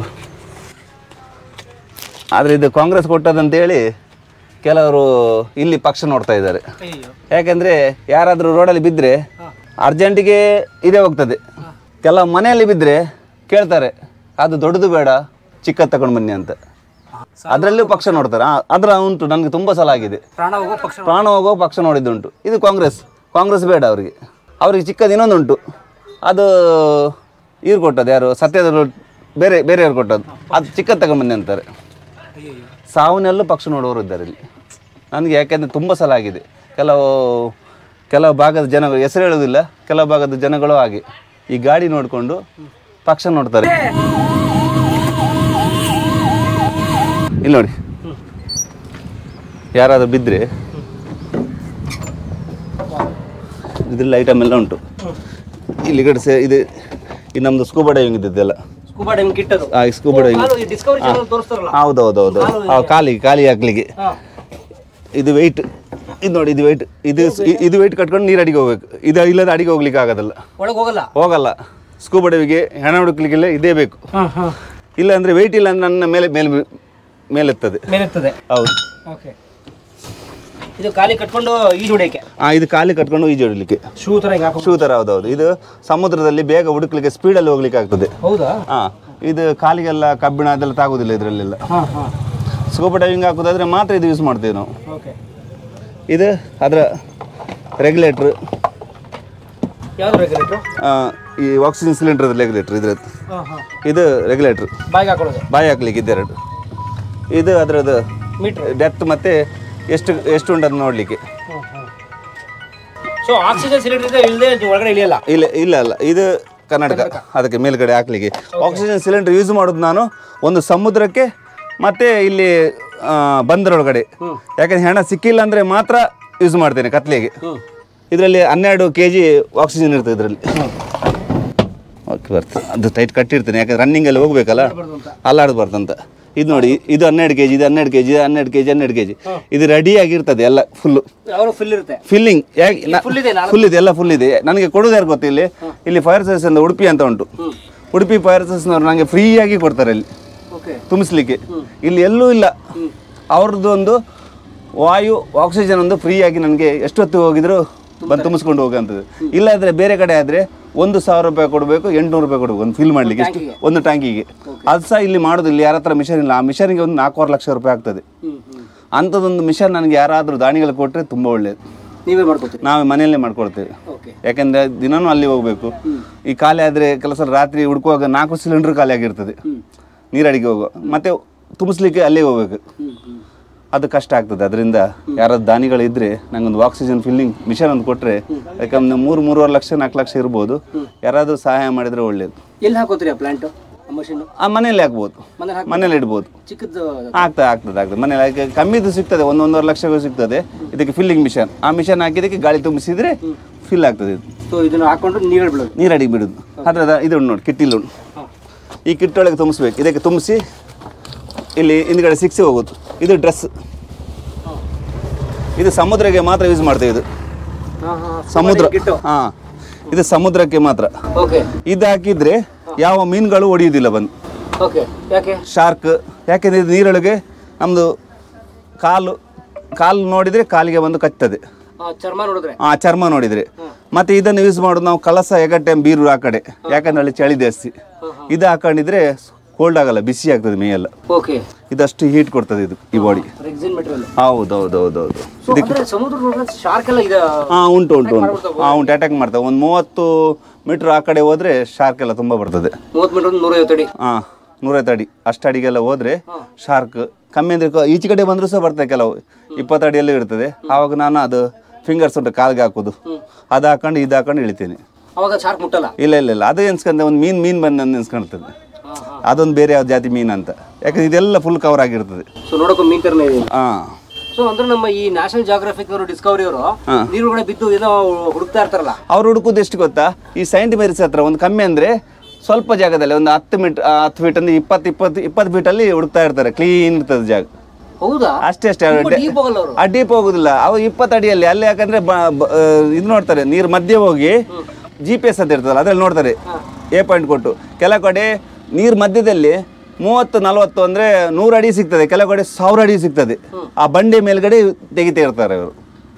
ಆದರೆ ಇದು ಕಾಂಗ್ರೆಸ್ ಕೊಟ್ಟದಂತೇಳಿ ಕೆಲವರು ಇಲ್ಲಿ ಪಕ್ಷ ನೋಡ್ತಾ ಇದ್ದಾರೆ. ಯಾಕೆಂದರೆ ಯಾರಾದರೂ ರೋಡಲ್ಲಿ ಬಿದ್ದರೆ ಅರ್ಜೆಂಟಿಗೆ ಇದೇ ಹೋಗ್ತದೆ. ಕೆಲವು ಮನೆಯಲ್ಲಿ ಬಿದ್ದರೆ ಕೇಳ್ತಾರೆ, ಅದು ದೊಡ್ಡದು ಬೇಡ, ಚಿಕ್ಕದು ತಗೊಂಡು ಬನ್ನಿ ಅಂತ. ಅದರಲ್ಲೂ ಪಕ್ಷ ನೋಡ್ತಾರೆ. ಅದರ ಉಂಟು, ನನಗೆ ತುಂಬ ಸಲ ಆಗಿದೆ. ಪ್ರಾಣ ಹೋಗೋ ಪಕ್ಷ ನೋಡಿದ್ದುಂಟು. ಇದು ಕಾಂಗ್ರೆಸ್ ಬೇಡ ಅವ್ರಿಗೆ ಚಿಕ್ಕದು ಇನ್ನೊಂದು ಉಂಟು, ಅದು ಇವ್ರು ಕೊಟ್ಟದ್ದು, ಯಾರು ಸತ್ಯದ ಬೇರೆಯವ್ರು ಕೊಟ್ಟದ್ದು, ಅದು ಚಿಕ್ಕದು ತಗೊಂಡ್ಬನ್ನಿ ಅಂತಾರೆ. ಸಾವನ್ನೆಲ್ಲೂ ಪಕ್ಷ ನೋಡೋರು ಇದ್ದಾರೆ ಇಲ್ಲಿ ನನಗೆ. ಯಾಕೆಂದರೆ ತುಂಬ ಸಲ ಆಗಿದೆ. ಕೆಲವು ಭಾಗದ ಜನಗಳು, ಹೆಸರು ಹೇಳೋದಿಲ್ಲ, ಕೆಲವು ಭಾಗದ ಜನಗಳು ಹಾಗೆ ಈ ಗಾಡಿ ನೋಡಿಕೊಂಡು ಪಕ್ಷ ನೋಡ್ತಾರೆ. ಇಲ್ಲಿ ನೋಡಿ, ಯಾರಾದರೂ ಬಿದ್ದರೆ ಇದ್ರಲ್ಲಿ ಐಟಮ್ ಎಲ್ಲ ಉಂಟು. ಇಲ್ಲಿ ಕಡೆ ಇದು ನಮ್ಮದು ಸ್ಕೂಬಾ ಡೈವಿಂಗ್ ಇದ್ದದ್ದೆಲ್ಲ. ಸ್ಕೂಬಾ ಡೈವಿಂಗ್ ಹೌದೌದೌದು. ಖಾಲಿ ಹಾಕ್ಲಿಕ್ಕೆ ಇದು ವೆಯ್ಟ್. ಇದು ನೋಡಿ, ಇದು ವೆಯ್ಟ್. ಇದು ವೆಯ್ಟ್ ಕಟ್ಕೊಂಡು ನೀರು ಅಡಿಗೆ ಹೋಗ್ಬೇಕು. ಇದು ಇಲ್ಲದ ಅಡಿಗೆ ಹೋಗ್ಲಿಕ್ಕೆ ಆಗೋದಲ್ಲ, ಹೋಗಲ್ಲ. ಸ್ಕೂಬಾ ಡೈವಿಂಗ್ಗೆ ಹೆಣ ಹುಡುಕ್ಲಿಕ್ಕೆಲ್ಲ ಇದೇ ಬೇಕು. ಇಲ್ಲ ಅಂದರೆ ವೆಯ್ಟ್ ಇಲ್ಲ ಅಂದರೆ ನನ್ನ ಮೇಲೆತ್ತದೆ. ಹೌದು. ಇದು ಖಾಲಿ ಕಟ್ಕೊಂಡು ಈಜು ಹೊಡಿಯಕ್ಕೆ. ಇದು ಖಾಲಿ ಕಟ್ಕೊಂಡು ಈಜು ಹೊಡಿಲಿಕ್ಕೆ ಶೂ ಥರ. ಹೌದೌದು. ಇದು ಸಮುದ್ರದಲ್ಲಿ ಬೇಗ ಹುಡುಕ್ಲಿಕ್ಕೆ, ಸ್ಪೀಡಲ್ಲಿ ಹೋಗ್ಲಿಕ್ಕೆ ಆಗ್ತದೆ. ಹೌದಾ? ಇದು ಕಾಲಿಗೆಲ್ಲ ಕಬ್ಬಿಣ ಅದೆಲ್ಲ ತಾಗೋದಿಲ್ಲ ಇದರಲ್ಲೆಲ್ಲ. ಸ್ಕೂಬಾ ಡೈವಿಂಗ್ ಹಾಕೋದಾದ್ರೆ ಮಾತ್ರ ಇದು ಯೂಸ್ ಮಾಡ್ತೀವಿ ನಾವು. ಇದು ಅದರ ರೆಗ್ಯುಲೇಟ್ರ್, ಯಾವುದು ರೆಗ್ಯುಲೇಟ್ರು? ಈ ಆಕ್ಸಿಜನ್ ಸಿಲಿಂಡರ್ ರೆಗ್ಯುಲೇಟ್ರ್ ಇದ್ರದ್ದು. ಇದು ರೆಗ್ಯುಲೇಟ್ರ್, ಬಾಯಿಗೆ ಹಾಕೊಳ್ಳೋದು, ಬಾಯಿ ಹಾಕ್ಲಿಕ್ಕೆ ಇದೆರಡು. ಇದು ಅದರದ್ದು ಮೀಟ್ರ್ ಡೆಪ್ತ್ ಮತ್ತು ಎಷ್ಟು ಉಂಟು ನೋಡಲಿಕ್ಕೆ. ಸೊ ಆಕ್ಸಿಜನ್ ಸಿಲಿಂಡರ್ ಇಲ್ಲದೆ ಒಳಗಡೆ ಇಳಿಯಲ್ಲ? ಇಲ್ಲ ಅಲ್ಲ, ಇದು ಕರ್ನಾಟಕ, ಅದಕ್ಕೆ ಮೇಲ್ಗಡೆ ಹಾಕ್ಲಿಕ್ಕೆ. ಆಕ್ಸಿಜನ್ ಸಿಲಿಂಡರ್ ಯೂಸ್ ಮಾಡೋದು ನಾನು ಒಂದು ಸಮುದ್ರಕ್ಕೆ ಮತ್ತು ಇಲ್ಲಿ ಬಂದರೊಳಗಡೆ. ಯಾಕಂದ್ರೆ ಹೆಣ ಸಿಕ್ಕಿಲ್ಲ ಅಂದರೆ ಮಾತ್ರ ಯೂಸ್ ಮಾಡ್ತೇನೆ ಕತ್ಲೆಗೆ. ಇದರಲ್ಲಿ 12 kg ಆಕ್ಸಿಜನ್ ಇರ್ತದೆ ಇದರಲ್ಲಿ. ಓಕೆ, ಬರ್ತದೆ. ಅದು ಟೈಟ್ ಕಟ್ಟಿರ್ತೇನೆ, ಯಾಕಂದ್ರೆ ರನ್ನಿಂಗಲ್ಲಿ ಹೋಗ್ಬೇಕಲ್ಲ, ಅಲ್ಲಾಡಬಾರ್ದಂತ. ಇದು ನೋಡಿ, ಇದು 12 kg, ಇದು 12 kg, 12 kg, 12 kg. ಇದು ರೆಡಿ ಆಗಿರ್ತದೆ ಎಲ್ಲ ಫುಲ್ಲು, ಫಿಲ್ಲಿಂಗ್. ಫುಲ್ ಇದೆ, ಎಲ್ಲ ಫುಲ್ ಇದೆ. ನನಗೆ ಕೊಡೋದು ಯಾರು ಗೊತ್ತಾ, ಇಲ್ಲಿ ಫೈರ್ ಸರ್ವಿಸ್ ಅಂತ ಉಡುಪಿ ಅಂತ ಉಂಟು. ಉಡುಪಿ ಫೈರ್ ಸರ್ವಿಸ್ನವ್ರು ನನಗೆ ಫ್ರೀಯಾಗಿ ಕೊಡ್ತಾರೆ ಇಲ್ಲಿ ತುಂಬಿಸ್ಲಿಕ್ಕೆ. ಇಲ್ಲಿ ಎಲ್ಲೂ ಇಲ್ಲ. ಅವ್ರದ್ದು ಒಂದು ವಾಯು ಆಕ್ಸಿಜನ್ ಒಂದು ಫ್ರೀಯಾಗಿ ನನಗೆ ಎಷ್ಟೊತ್ತು ಹೋಗಿದ್ರು ಬಂದು ತುಂಬಿಸ್ಕೊಂಡು ಹೋಗೋಂಥದ್ದು. ಇಲ್ಲಾದರೆ ಬೇರೆ ಕಡೆ ಆದರೆ 1,000 ರೂಪಾಯಿ ಕೊಡಬೇಕು, 800 ರೂಪಾಯಿ ಕೊಡಬೇಕು ಒಂದು ಫಿಲ್ ಮಾಡಲಿಕ್ಕೆ, ಎಷ್ಟು ಒಂದು ಟ್ಯಾಂಕಿಗೆ. ಅದು ಸಹ ಇಲ್ಲಿ ಮಾಡೋದು. ಇಲ್ಲಿ ಯಾರ ಹತ್ರ ಮಿಷನ್ ಇಲ್ಲ. ಆ ಮಿಷನ್ಗೆ ಒಂದು 4-6 ಲಕ್ಷ ರೂಪಾಯಿ ಆಗ್ತದೆ. ಅಂಥದ್ದೊಂದು ಮಿಷನ್ ನನಗೆ ಯಾರಾದರೂ ದಾನಿಗಳು ಕೊಟ್ಟರೆ ತುಂಬ ಒಳ್ಳೆಯದು. ನಾವೇ ಮನೆಯಲ್ಲೇ ಮಾಡ್ಕೊಳ್ತೇವೆ. ಯಾಕೆಂದರೆ ದಿನವೂ ಅಲ್ಲಿ ಹೋಗಬೇಕು. ಈ ಖಾಲಿ ಆದರೆ ಕೆಲಸ ರಾತ್ರಿ ಹುಡುಕುವಾಗ 4 ಸಿಲಿಂಡರ್ ಖಾಲಿ ಆಗಿರ್ತದೆ ನೀರಡಿಗೆ ಹೋಗೋ, ಮತ್ತು ತುಂಬಿಸ್ಲಿಕ್ಕೆ ಅಲ್ಲೇ ಹೋಗ್ಬೇಕು. ಅದು ಕಷ್ಟ ಆಗ್ತದೆ. ಅದರಿಂದ ಯಾರಾದ್ರು ದಾನಿಗಳಿದ್ದರೆ ನನಗೊಂದು ಆಕ್ಸಿಜನ್ ಫಿಲ್ಲಿಂಗ್ ಮಿಷನ್ ಒಂದು ಕೊಟ್ಟರೆ, ಯಾಕಂದ್ರೆ 3-3.5 ಲಕ್ಷ 4 ಲಕ್ಷ ಇರ್ಬೋದು, ಯಾರಾದರೂ ಸಹಾಯ ಮಾಡಿದರೆ ಒಳ್ಳೆಯದು. ಎಲ್ಲಿ ಹಾಕೋತೀರಿ ಆ ಪ್ಲಾಂಟು? ಮನೇಲಿ ಹಾಕ್ಬೋದು, ಮನೇಲಿ ಇಡ್ಬೋದು. ಆಗ್ತದೆ ಮನೇಲಿ. ಕಮ್ಮಿದು ಸಿಗ್ತದೆ, 1-1.5 ಲಕ್ಷಗೂ ಸಿಗ್ತದೆ ಇದಕ್ಕೆ ಫಿಲ್ಲಿಂಗ್ ಮಿಷನ್. ಆ ಮಿಷನ್ ಹಾಕಿದಕ್ಕೆ ಗಾಳಿ ತುಂಬಿಸಿದ್ರೆ ಫಿಲ್ ಆಗ್ತದೆ. ಇದನ್ನು ಹಾಕೊಂಡು ನೀರಡಿಗೆ ಬಿಡೋದು. ಅದ್ರದ ಇದು ನೋಡಿ, ಕಿಟ್ಟಿಲ್ಲ ಉಂಟು. ಈ ಕಿಟ್ಟೊಳಗೆ ತುಂಬಿಸ್ಬೇಕು. ಇದಕ್ಕೆ ತುಂಬಿಸಿ ಇಲ್ಲಿ ಹಿಂದ್ಗಡೆ 6 ಹೋಗೋದು. ಇದು ಡ್ರೆಸ್. ಇದು ಸಮುದ್ರಕ್ಕೆ ಮಾತ್ರ ಯೂಸ್ ಮಾಡ್ತೇವೆ. ಇದು ಸಮುದ್ರ, ಹಾಂ, ಇದು ಸಮುದ್ರಕ್ಕೆ ಮಾತ್ರ. ಇದು ಹಾಕಿದ್ರೆ ಯಾವ ಮೀನುಗಳು ಹೊಡೆಯುವುದಿಲ್ಲ ಬಂದು. ಶಾರ್ಕ್. ಯಾಕೆಂದರೆ ಇದು ನೀರೊಳಗೆ ನಮ್ಮದು ಕಾಲು ನೋಡಿದರೆ ಕಾಲಿಗೆ ಬಂದು ಕಚ್ತದೆ, ಚರ್ಮ ನೋಡಿದರೆ. ಮತ್ತು ಇದನ್ನು ಯೂಸ್ ಮಾಡೋದು ನಾವು ಕಳಸ, ಎಗಟ್ಟೆ, ಬೀರು ಆ ಕಡೆ. ಯಾಕಂದ್ರೆ ಅಲ್ಲಿ ಚಳಿ ಜಾಸ್ತಿ. ಇದು ಹಾಕೊಂಡಿದ್ರೆ ಕೋಲ್ಡ್ ಆಗಲ್ಲ, ಬಿಸಿ ಆಗ್ತದೆ ಮೇಯೆಲ್ಲ. ಇದಷ್ಟು ಹೀಟ್ ಕೊಡ್ತದೆ ಇದು ಈ ಬಾಡಿ. ಹೌದು. ಉಂಟು ಅಟ್ಯಾಕ್ ಮಾಡ್ತವೆ. ಒಂದು 30 ಮೀಟ್ರ್ ಆ ಕಡೆ ಹೋದ್ರೆ ಶಾರ್ಕ್ ಎಲ್ಲ ತುಂಬ ಬರ್ತದೆ. 150 ಅಡಿ ಅಷ್ಟು ಅಡಿಗೆಲ್ಲ ಹೋದ್ರೆ ಶಾರ್ಕ್ ಕಮ್ಮಿ ಅಂದ್ರೆ ಈಚೆ ಕಡೆ ಬಂದರೂ ಸಹ ಬರ್ತದೆ. ಕೆಲವು 20 ಅಡಿಯಲ್ಲೂ ಇರ್ತದೆ. ಆವಾಗ ನಾನು ಅದು ಫಿಂಗರ್ಸ್ ಉಂಟು ಕಾಲ್ಗೆ ಹಾಕೋದು, ಅದು ಹಾಕೊಂಡು ಇದು ಹಾಕೊಂಡು ಇಳಿತೀನಿ. ಇಲ್ಲ ಅದು ಎನ್ಸ್ಕೊಂಡೆ ಒಂದು ಮೀನ್ ಬಂದು ಎನ್ಸ್ಕೊಳ್ತದೆ. ಅದೊಂದು ಬೇರೆ ಯಾವ ಜಾತಿ ಮೀನು ಅಂತ. ಯಾಕಂದ್ರೆ ಇದೆಲ್ಲ ಫುಲ್ ಕವರ್ ಆಗಿರ್ತದೆ. ನಮ್ಮ ಈ ನ್ಯಾಷನಲ್ ಜಾಗ್ರಫಿಕ್ ಡಿಸ್ಕವರಿ ಅವರು ನೀರುಗಡೆ ಬಿದ್ದು ಏನೋ ಹುಡುಕ್ತಾ ಇರ್ತಾರಲ್ಲ, ಅವ್ರು ಹುಡುಕುದು ಎಷ್ಟು ಗೊತ್ತಾ, ಈ ಸೈಂಟ್ ಮೇರಿಸ್ ಹತ್ರ ಒಂದು ಕಮ್ಮಿ ಅಂದ್ರೆ ಸ್ವಲ್ಪ ಜಾಗದಲ್ಲಿ ಒಂದು 10 ಫೀಟ್ ಅಂದ್ರೆ 20 ಫೀಟಲ್ಲಿ ಹುಡುಕ್ತಾ ಇರ್ತಾರೆ. ಕ್ಲೀನ್ ಇರ್ತದೆ ಜಾಗ. ಅಷ್ಟೇ ಡೀಪ್ ಹೋಗುದಿಲ್ಲ. ಅವು 20 ಅಡಿಯಲ್ಲಿ ಅಲ್ಲಿ. ಯಾಕಂದ್ರೆ ಇದು ನೋಡ್ತಾರೆ, ನೀರು ಮಧ್ಯೆ ಹೋಗಿ GPS ಅಂತ ಇರ್ತದಲ್ಲ ಅದ್ರಲ್ಲಿ ನೋಡ್ತಾರೆ, A ಪಾಯಿಂಟ್ ಕೊಟ್ಟು. ಕೆಲವು ಕಡೆ ನೀರು ಮಧ್ಯದಲ್ಲಿ 30-40 ಅಂದ್ರೆ 100 ಅಡಿ ಸಿಗ್ತದೆ, ಕೆಲವು ಕಡೆ 1000 ಅಡಿ ಸಿಗ್ತದೆ. ಆ ಬಂಡೆ ಮೇಲ್ಗಡೆ ತೆಗಿತಾ ಇರ್ತಾರೆ ಅವರು.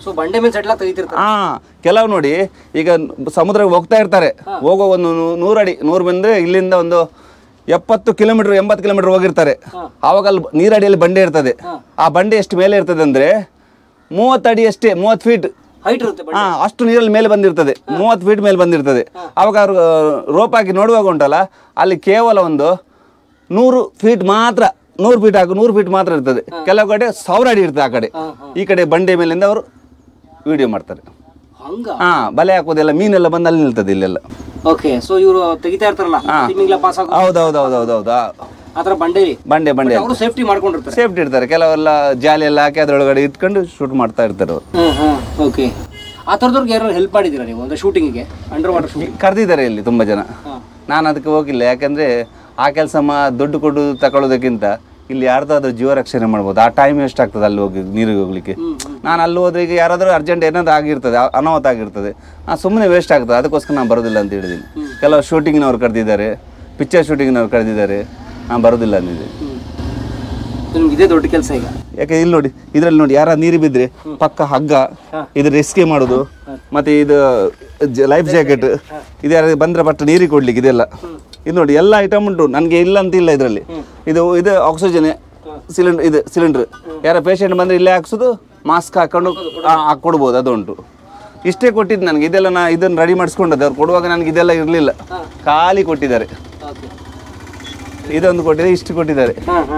ಕೆಲವು ನೋಡಿ, ಈಗ ಸಮುದ್ರಕ್ಕೆ ಹೋಗ್ತಾ ಇರ್ತಾರೆ, ಹೋಗೋ ಒಂದು 100 ಅಡಿ 100 ಬಂದ್ರೆ ಇಲ್ಲಿಂದ ಒಂದು 70 ಕಿಲೋಮೀಟರ್ 80 ಕಿಲೋಮೀಟರ್ ಹೋಗಿರ್ತಾರೆ. ಆವಾಗ ಅಲ್ಲಿ ನೀರಡಿಯಲ್ಲಿ ಬಂಡೆ ಇರ್ತದೆ. ಆ ಬಂಡೆ ಎಷ್ಟು ಮೇಲೆ ಇರ್ತದೆ ಅಂದ್ರೆ 30 ಅಡಿ ಅಷ್ಟೇ, 30 ಫೀಟ್ ಅಷ್ಟು ನೀರಲ್ಲಿ ಮೇಲೆ ಬಂದಿರ್ತದೆ. 30 ಫೀಟ್ ಮೇಲೆ ಬಂದಿರ್ತದೆ. ಅವಾಗ ಅವರು ರೋಪ್ ಹಾಕಿ ನೋಡುವಾಗ ಉಂಟಲ್ಲ, ಅಲ್ಲಿ ಕೇವಲ ಒಂದು 100 ಫೀಟ್ ಮಾತ್ರ, 100 ಫೀಟ್ ಮಾತ್ರ ಇರ್ತದೆ. ಕೆಲವು ಕಡೆ 1000 ಅಡಿ ಇರ್ತದೆ ಆ ಕಡೆ. ಈ ಕಡೆ ಬಂಡೆ ಮೇಲಿಂದ ಅವರು ವಿಡಿಯೋ ಮಾಡ್ತಾರೆ. ಬಲೆ ಹಾಕೋದೆಲ್ಲ, ಮೀನೆಲ್ಲ ಬಂದು ಅಲ್ಲಿ ನಿಲ್ತದೆ ಇಲ್ಲೆಲ್ಲ. ಬಂಡೆ ಸೇಫ್ಟಿ ಇರ್ತಾರೆ. ಕೆಲವೆಲ್ಲ ಜಾಲಿ ಎಲ್ಲ ಹಾಕಿ ಅದ್ರೊಳಗಡೆ ಇಟ್ಕೊಂಡು ಶೂಟ್ ಮಾಡ್ತಾ ಇರ್ತಾರೆ ಅವರು. ಕರೆದಿದ್ದಾರೆ ಇಲ್ಲಿ ತುಂಬಾ ಜನ. ನಾನು ಅದಕ್ಕೆ ಹೋಗಿಲ್ಲ. ಯಾಕಂದ್ರೆ ಆ ಕೆಲಸ ದುಡ್ಡು ಕೊಟ್ಟು ತಗೊಳ್ಳೋದಕ್ಕಿಂತ ಇಲ್ಲಿ ಯಾರ್ದಾದ್ರೂ ಜೀವ ರಕ್ಷಣೆ ಮಾಡ್ಬೋದು. ಆ ಟೈಮ್ ವೇಸ್ಟ್ ಆಗ್ತದೆ ಅಲ್ಲಿ ಹೋಗಿ ನೀರಿಗೆ ಹೋಗ್ಲಿಕ್ಕೆ. ನಾನು ಅಲ್ಲಿ ಹೋದ್ರೆ ಈಗ ಯಾರಾದ್ರೂ ಅರ್ಜೆಂಟ್ ಏನಾದ್ರು ಆಗಿರ್ತದೆ, ಅನಾಹುತ ಆಗಿರ್ತದೆ, ಸುಮ್ಮನೆ ವೇಸ್ಟ್ ಆಗ್ತದೆ. ಅದಕ್ಕೋಸ್ಕರ ನಾನು ಬರೋದಿಲ್ಲ ಅಂತ ಹೇಳಿದ್ದೀನಿ. ಕೆಲವು ಶೂಟಿಂಗ್ನವ್ರು ಕರೆದಿದ್ದಾರೆ, ಪಿಕ್ಚರ್ ಶೂಟಿಂಗ್ನವ್ರು ಕರೆದಿದ್ದಾರೆ, ನಾನು ಬರೋದಿಲ್ಲ ಅಂದಿದ್ದೆ. ಇದೇ ದೊಡ್ಡ ಕೆಲಸ ಈಗ. ಯಾಕೆ ಇಲ್ಲಿ ನೋಡಿ, ಇದ್ರಲ್ಲಿ ನೋಡಿ, ಯಾರ ನೀರು ಬಿದ್ದರೆ ಪಕ್ಕ ಹಗ್ಗ, ಇದು ರೆಸ್ಕ್ಯೂ ಮಾಡೋದು, ಮತ್ತೆ ಇದು ಲೈಫ್ ಜಾಕೆಟ್, ಇದು ಯಾರು ಬಂದ್ರೆ ಬಟ್ ನೀರಿಗೆ ಕೊಡ್ಲಿಕ್ಕೆ ಇದೆಲ್ಲ. ಇದು ನೋಡಿ, ಎಲ್ಲ ಐಟಮ್ ಉಂಟು. ನನಗೆ ಇಲ್ಲ ಅಂತ ಇಲ್ಲ ಇದರಲ್ಲಿ. ಇದು ಆಕ್ಸಿಜನ್ ಸಿಲಿಂಡರ್. ಯಾರ ಪೇಷಂಟ್ ಬಂದರೆ ಇಲ್ಲೇ ಹಾಕ್ಸೋದು, ಮಾಸ್ಕ್ ಹಾಕೊಂಡು ಕೊಡ್ಬೋದು, ಅದು ಉಂಟು. ಇಷ್ಟೇ ಕೊಟ್ಟಿದ್ದು ನನಗೆ. ಇದೆಲ್ಲ ನಾ ಇದನ್ನು ರೆಡಿ ಮಾಡಿಸ್ಕೊಂಡದ್ದು. ಅವ್ರು ಕೊಡುವಾಗ ನನಗೆ ಇದೆಲ್ಲ ಇರಲಿಲ್ಲ, ಖಾಲಿ ಕೊಟ್ಟಿದ್ದಾರೆ. ಇದೊಂದು ಕೊಟ್ಟಿದ್ದಾರೆ, ಇಷ್ಟು ಕೊಟ್ಟಿದ್ದಾರೆ.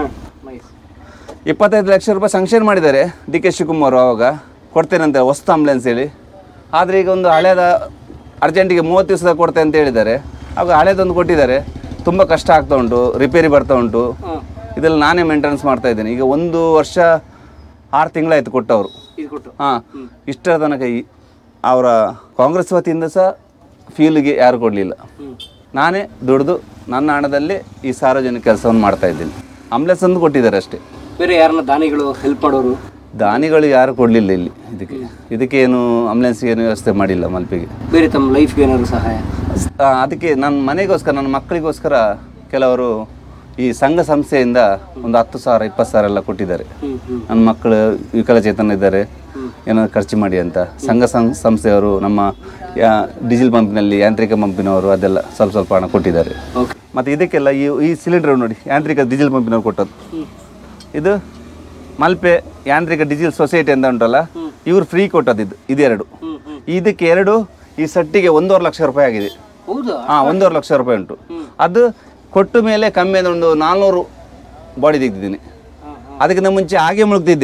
25 ಲಕ್ಷ ರೂಪಾಯಿ ಸಂಕ್ಷನ್ ಮಾಡಿದ್ದಾರೆ ಡಿ ಕೆ ಶಿವಕುಮಾರ್ ಆವಾಗ, ಕೊಡ್ತೇನಂತೆ ಹೊಸ ಆಂಬುಲೆನ್ಸ್ ಹೇಳಿ. ಆದರೆ ಈಗ ಒಂದು ಹಳೆಯದ ಅರ್ಜೆಂಟಿಗೆ 30 ದಿವಸದಾಗ ಕೊಡ್ತೇನೆ ಅಂತ ಹೇಳಿದ್ದಾರೆ. ಆಗ ಹಳೇದೊಂದು ಕೊಟ್ಟಿದ್ದಾರೆ. ತುಂಬ ಕಷ್ಟ ಆಗ್ತಾ ಉಂಟು, ರಿಪೇರಿ ಬರ್ತಾ ಉಂಟು. ಇದೆಲ್ಲ ನಾನೇ ಮೇಂಟೆನೆನ್ಸ್ ಮಾಡ್ತಾ ಇದ್ದೇನೆ. ಈಗ 1 ವರ್ಷ 6 ತಿಂಗಳಾಯ್ತು ಕೊಟ್ಟವರು. ಹಾಂ, ಇಷ್ಟರ ತನಕ ಅವರ ಕಾಂಗ್ರೆಸ್ ವತಿಯಿಂದ ಸಹ ಫೀಲ್ಗೆ ಯಾರು ಕೊಡಲಿಲ್ಲ. ನಾನೇ ದುಡಿದು ನನ್ನ ಹಣದಲ್ಲಿ ಈ ಸಾರ್ವಜನಿಕ ಕೆಲಸವನ್ನು ಮಾಡ್ತಾ ಇದ್ದೀನಿ. ಆಂಬುಲೆನ್ಸ್ ಒಂದು ಕೊಟ್ಟಿದ್ದಾರೆ ಅಷ್ಟೇ. ಬೇರೆ ಯಾರನ್ನ ದಾನಿಗಳು ಹೆಲ್ಪ್ ಮಾಡೋರು? ದಾನಿಗಳು ಯಾರು ಕೊಡಲಿಲ್ಲ ಇಲ್ಲಿ. ಇದಕ್ಕೇನು ಆಂಬುಲೆನ್ಸ್ಗೆ ಏನು ವ್ಯವಸ್ಥೆ ಮಾಡಿಲ್ಲ ಮಲ್ಪೆಗೆ. ಬೇರೆ ತಮ್ಮ ಲೈಫ್ಗೆ ಏನಾದ್ರು ಸಹಾಯ? ಅದಕ್ಕೆ ನನ್ನ ಮನೆಗೋಸ್ಕರ, ನನ್ನ ಮಕ್ಕಳಿಗೋಸ್ಕರ ಕೆಲವರು ಈ ಸಂಘ ಸಂಸ್ಥೆಯಿಂದ ಒಂದು 10,000 20,000 ಎಲ್ಲ ಕೊಟ್ಟಿದ್ದಾರೆ. ನನ್ನ ಮಕ್ಕಳು ವಿಕಲಚೇತನ ಇದ್ದಾರೆ, ಏನಾದ್ರು ಖರ್ಚು ಮಾಡಿ ಅಂತ ಸಂಘ ಸಂಸ್ಥೆಯವರು, ನಮ್ಮ ಡೀಸೆಲ್ ಪಂಪಿನಲ್ಲಿ ಯಾಂತ್ರಿಕ ಪಂಪಿನವರು ಅದೆಲ್ಲ ಸ್ವಲ್ಪ ಸ್ವಲ್ಪ ಹಣ ಕೊಟ್ಟಿದ್ದಾರೆ. ಮತ್ತು ಇದಕ್ಕೆಲ್ಲ ಈ ಸಿಲಿಂಡರ್ ನೋಡಿ, ಯಾಂತ್ರಿಕ ಡೀಸೆಲ್ ಪಂಪಿನವ್ರು ಕೊಟ್ಟದ್ದು. ಇದು ಮಲ್ಪೆ ಯಾಂತ್ರಿಕ ಡೀಸೆಲ್ ಸೊಸೈಟಿ ಅಂತ ಉಂಟಲ್ಲ, ಇವರು ಫ್ರೀ ಕೊಟ್ಟದ್ದು. ಇದೆರಡು, ಇದಕ್ಕೆ ಎರಡು, ಈ ಸಟ್ಟಿಗೆ 1.5 ಲಕ್ಷ ರೂಪಾಯಿ ಆಗಿದೆ. ಹಾಂ, 1.5 ಲಕ್ಷ ರೂಪಾಯಿ ಉಂಟು. ಅದು ಕೊಟ್ಟ ಮೇಲೆ ಕಮ್ಮಿ ಅಂದರೆ ಒಂದು 400 ಬಾಡಿ ತೆಗೆದಿದ್ದೀನಿ. ಅದಕ್ಕಿಂತ ಮುಂಚೆ ಹಾಗೆ ಮುಳುಗ್ತಿದ್ದೆ.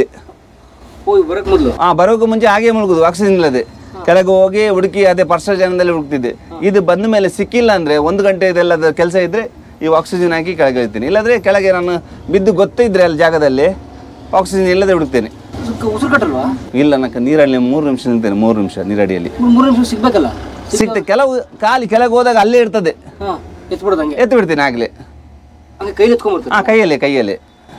ಹಾಂ, ಬರೋಕ್ಕೂ ಮುಂಚೆ ಹಾಗೆ ಮುಳುಗುದು, ಆಕ್ಸಿಜನ್ ಇಲ್ಲದೆ ಕೆಳಗೆ ಹೋಗಿ ಹುಡುಕಿ ಅದೇ ಜನದಲ್ಲಿ ಹುಡುಕ್ತಿದ್ದೆ. ಇದು ಬಂದ ಮೇಲೆ ಸಿಕ್ಕಿಲ್ಲ ಅಂದರೆ 1 ಗಂಟೆ ಇದೆಲ್ಲದ ಕೆಲಸ ಇದ್ದರೆ ಈ ಆಕ್ಸಿಜನ್ ಹಾಕಿ ಕೆಳಗೆ ಇಳ್ತೀನಿ. ಇಲ್ಲಾಂದರೆ ಕೆಳಗೆ ನಾನು ಬಿದ್ದು ಗೊತ್ತಿದ್ರೆ ಅಲ್ಲಿ ಜಾಗದಲ್ಲಿ ಆಕ್ಸಿಜನ್ ಇಲ್ಲದೆ ಹುಡುಕ್ತೇನೆ. ಇಲ್ಲ, ನನಗೆ ನೀರಲ್ಲಿ 3 ನಿಮಿಷ ನಿಲ್ತೇನೆ. 3 ನಿಮಿಷ ನೀರಡಿಯಲ್ಲಿ ಸಿಗ್ಬೇಕಲ್ಲ, ಸಿಗ್ತದೆ. ಕೆಲವು ಕಾಲಿ ಕೆಳಗೆ ಹೋದಾಗ ಅಲ್ಲೇ ಇರ್ತದೆ, ಎತ್ತು ಬಿಡ್ತೀನಿ ಆಗಲೇ. ಹಾಂ, ಕೈಯಲ್ಲೇ.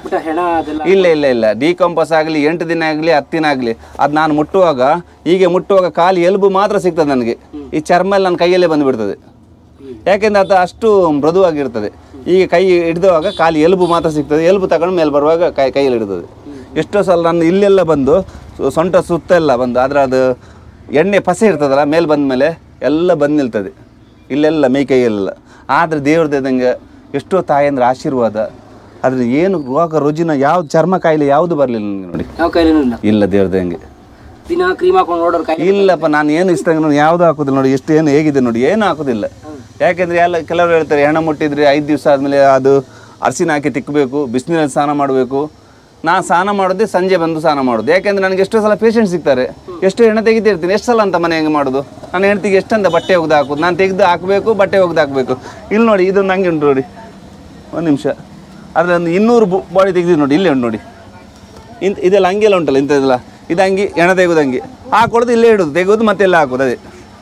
ಇಲ್ಲ, ಡಿಕಂಪೋಸ್ ಆಗಲಿ 8 ದಿನ ಆಗಲಿ 10 ದಿನ ಆಗಲಿ ಅದು ನಾನು ಮುಟ್ಟುವಾಗ ಕಾಲು ಎಲುಬು ಮಾತ್ರ ಸಿಗ್ತದೆ ನನಗೆ. ಈ ಚರ್ಮ ಎಲ್ಲ ನನ್ನ ಕೈಯಲ್ಲೇ ಬಂದುಬಿಡ್ತದೆ. ಯಾಕೆಂದ್ರೆ ಅದು ಅಷ್ಟು ಮೃದುವಾಗಿರ್ತದೆ. ಈಗ ಕೈ ಹಿಡಿದುವಾಗ ಕಾಲು ಎಲುಬು ಮಾತ್ರ ಸಿಗ್ತದೆ. ಎಲುಬು ತಗೊಂಡು ಮೇಲೆ ಬರುವಾಗ ಕೈಯಲ್ಲಿ ಹಿಡಿತದೆ. ಎಷ್ಟೋ ಸಲ ನಾನು ಇಲ್ಲೆಲ್ಲ ಬಂದು ಸೊಂಟ ಸುತ್ತೆಲ್ಲ ಬಂದು ಅದು ಎಣ್ಣೆ ಪಸೆ ಇರ್ತದಲ್ಲ, ಮೇಲೆ ಬಂದ ಮೇಲೆ ಎಲ್ಲ ಬಂದು ನಿಲ್ತದೆ ಇಲ್ಲೆಲ್ಲ ಮೈ ಕೈಯಲ್ಲೆಲ್ಲ. ಆದರೆ ದೇವ್ರದಂಗೆ ಎಷ್ಟೋ ತಾಯಂದ್ರೆ ಆಶೀರ್ವಾದ. ಅದ್ರ ಏನು ರೋಗ ರುಜಿನ ಯಾವ್ದು ಚರ್ಮ ಕಾಯಿಲೆ ಯಾವುದು ಬರಲಿಲ್ಲ ನನಗೆ ನೋಡಿ. ಯಾವ ಕಾಯಿಲೆನೂ ಇಲ್ಲ. ಇಲ್ಲ, ದೇವ್ರದಂಗೆ. ದಿನ ಕ್ರೀಮ್ ಹಾಕೊಂಡು ನೋಡೋರು ಕಾಯಿಲೆ ಇಲ್ಲಪ್ಪ. ನಾನು ಏನು ಇಷ್ಟ ನೋಡಿ ಯಾವುದು ಹಾಕೋದಿಲ್ಲ ನೋಡಿ. ಎಷ್ಟು ಏನು ಹೇಗಿದೆ ನೋಡಿ, ಏನು ಹಾಕೋದಿಲ್ಲ. ಯಾಕೆಂದರೆ ಎಲ್ಲ ಕೆಲವರು ಹೇಳ್ತಾರೆ ಹೆಣ ಮುಟ್ಟಿದ್ರೆ 5 ದಿವಸ ಆದಮೇಲೆ ಅದು ಅರಿಶಿನ ಹಾಕಿ ತಿಕ್ಕಬೇಕು, ಬಿಸಿನೀರಲ್ಲಿ ಸ್ನಾನ ಮಾಡಬೇಕು. ನಾನು ಸ್ನಾನ ಮಾಡೋದೇ ಸಂಜೆ ಬಂದು ಸ್ನಾನ ಮಾಡೋದು. ಯಾಕೆಂದರೆ ನನಗೆ ಎಷ್ಟೋ ಸಲ ಪೇಷಂಟ್ ಸಿಗ್ತಾರೆ, ಎಷ್ಟು ಹೆಣ ತೆಗಿತಿರ್ತೀನಿ. ಎಷ್ಟು ಸಲ ಅಂತ ಮನೆ ಹೆಂಗೆ ಮಾಡೋದು? ನನ್ನ ಹೆಣ್ತಿಗೆ ಎಷ್ಟಂತ ಬಟ್ಟೆ ಒಗ್ದು ಹಾಕೋದು, ನಾನು ತೆಗೆದು ಹಾಕಬೇಕು, ಬಟ್ಟೆ ಒಗ್ದು ಹಾಕಬೇಕು. ಇಲ್ಲಿ ನೋಡಿ, ಇದು ನಂಗೆ ಉಂಟು ನೋಡಿ, 1 ನಿಮಿಷ. ಆದರೆ ಒಂದು 200 ಬಾಡಿ ತೆಗೆದು ನೋಡಿ, ಇಲ್ಲೇ ಉಂಟು ನೋಡಿ. ಇದೆಲ್ಲ ಹಂಗೆಲ್ಲ ಉಂಟಲ್ಲ, ಇಂಥದ್ದೆಲ್ಲ ಇದು ಹಂಗೆ ಹೆಣ ತೆಗೆದು ಹಂಗೆ ಹಾಕೊಡೋದು, ಇಲ್ಲೇ ಇಡೋದು, ತೆಗೆದು ಮತ್ತೆಲ್ಲ ಹಾಕೋದು. ಅದೇ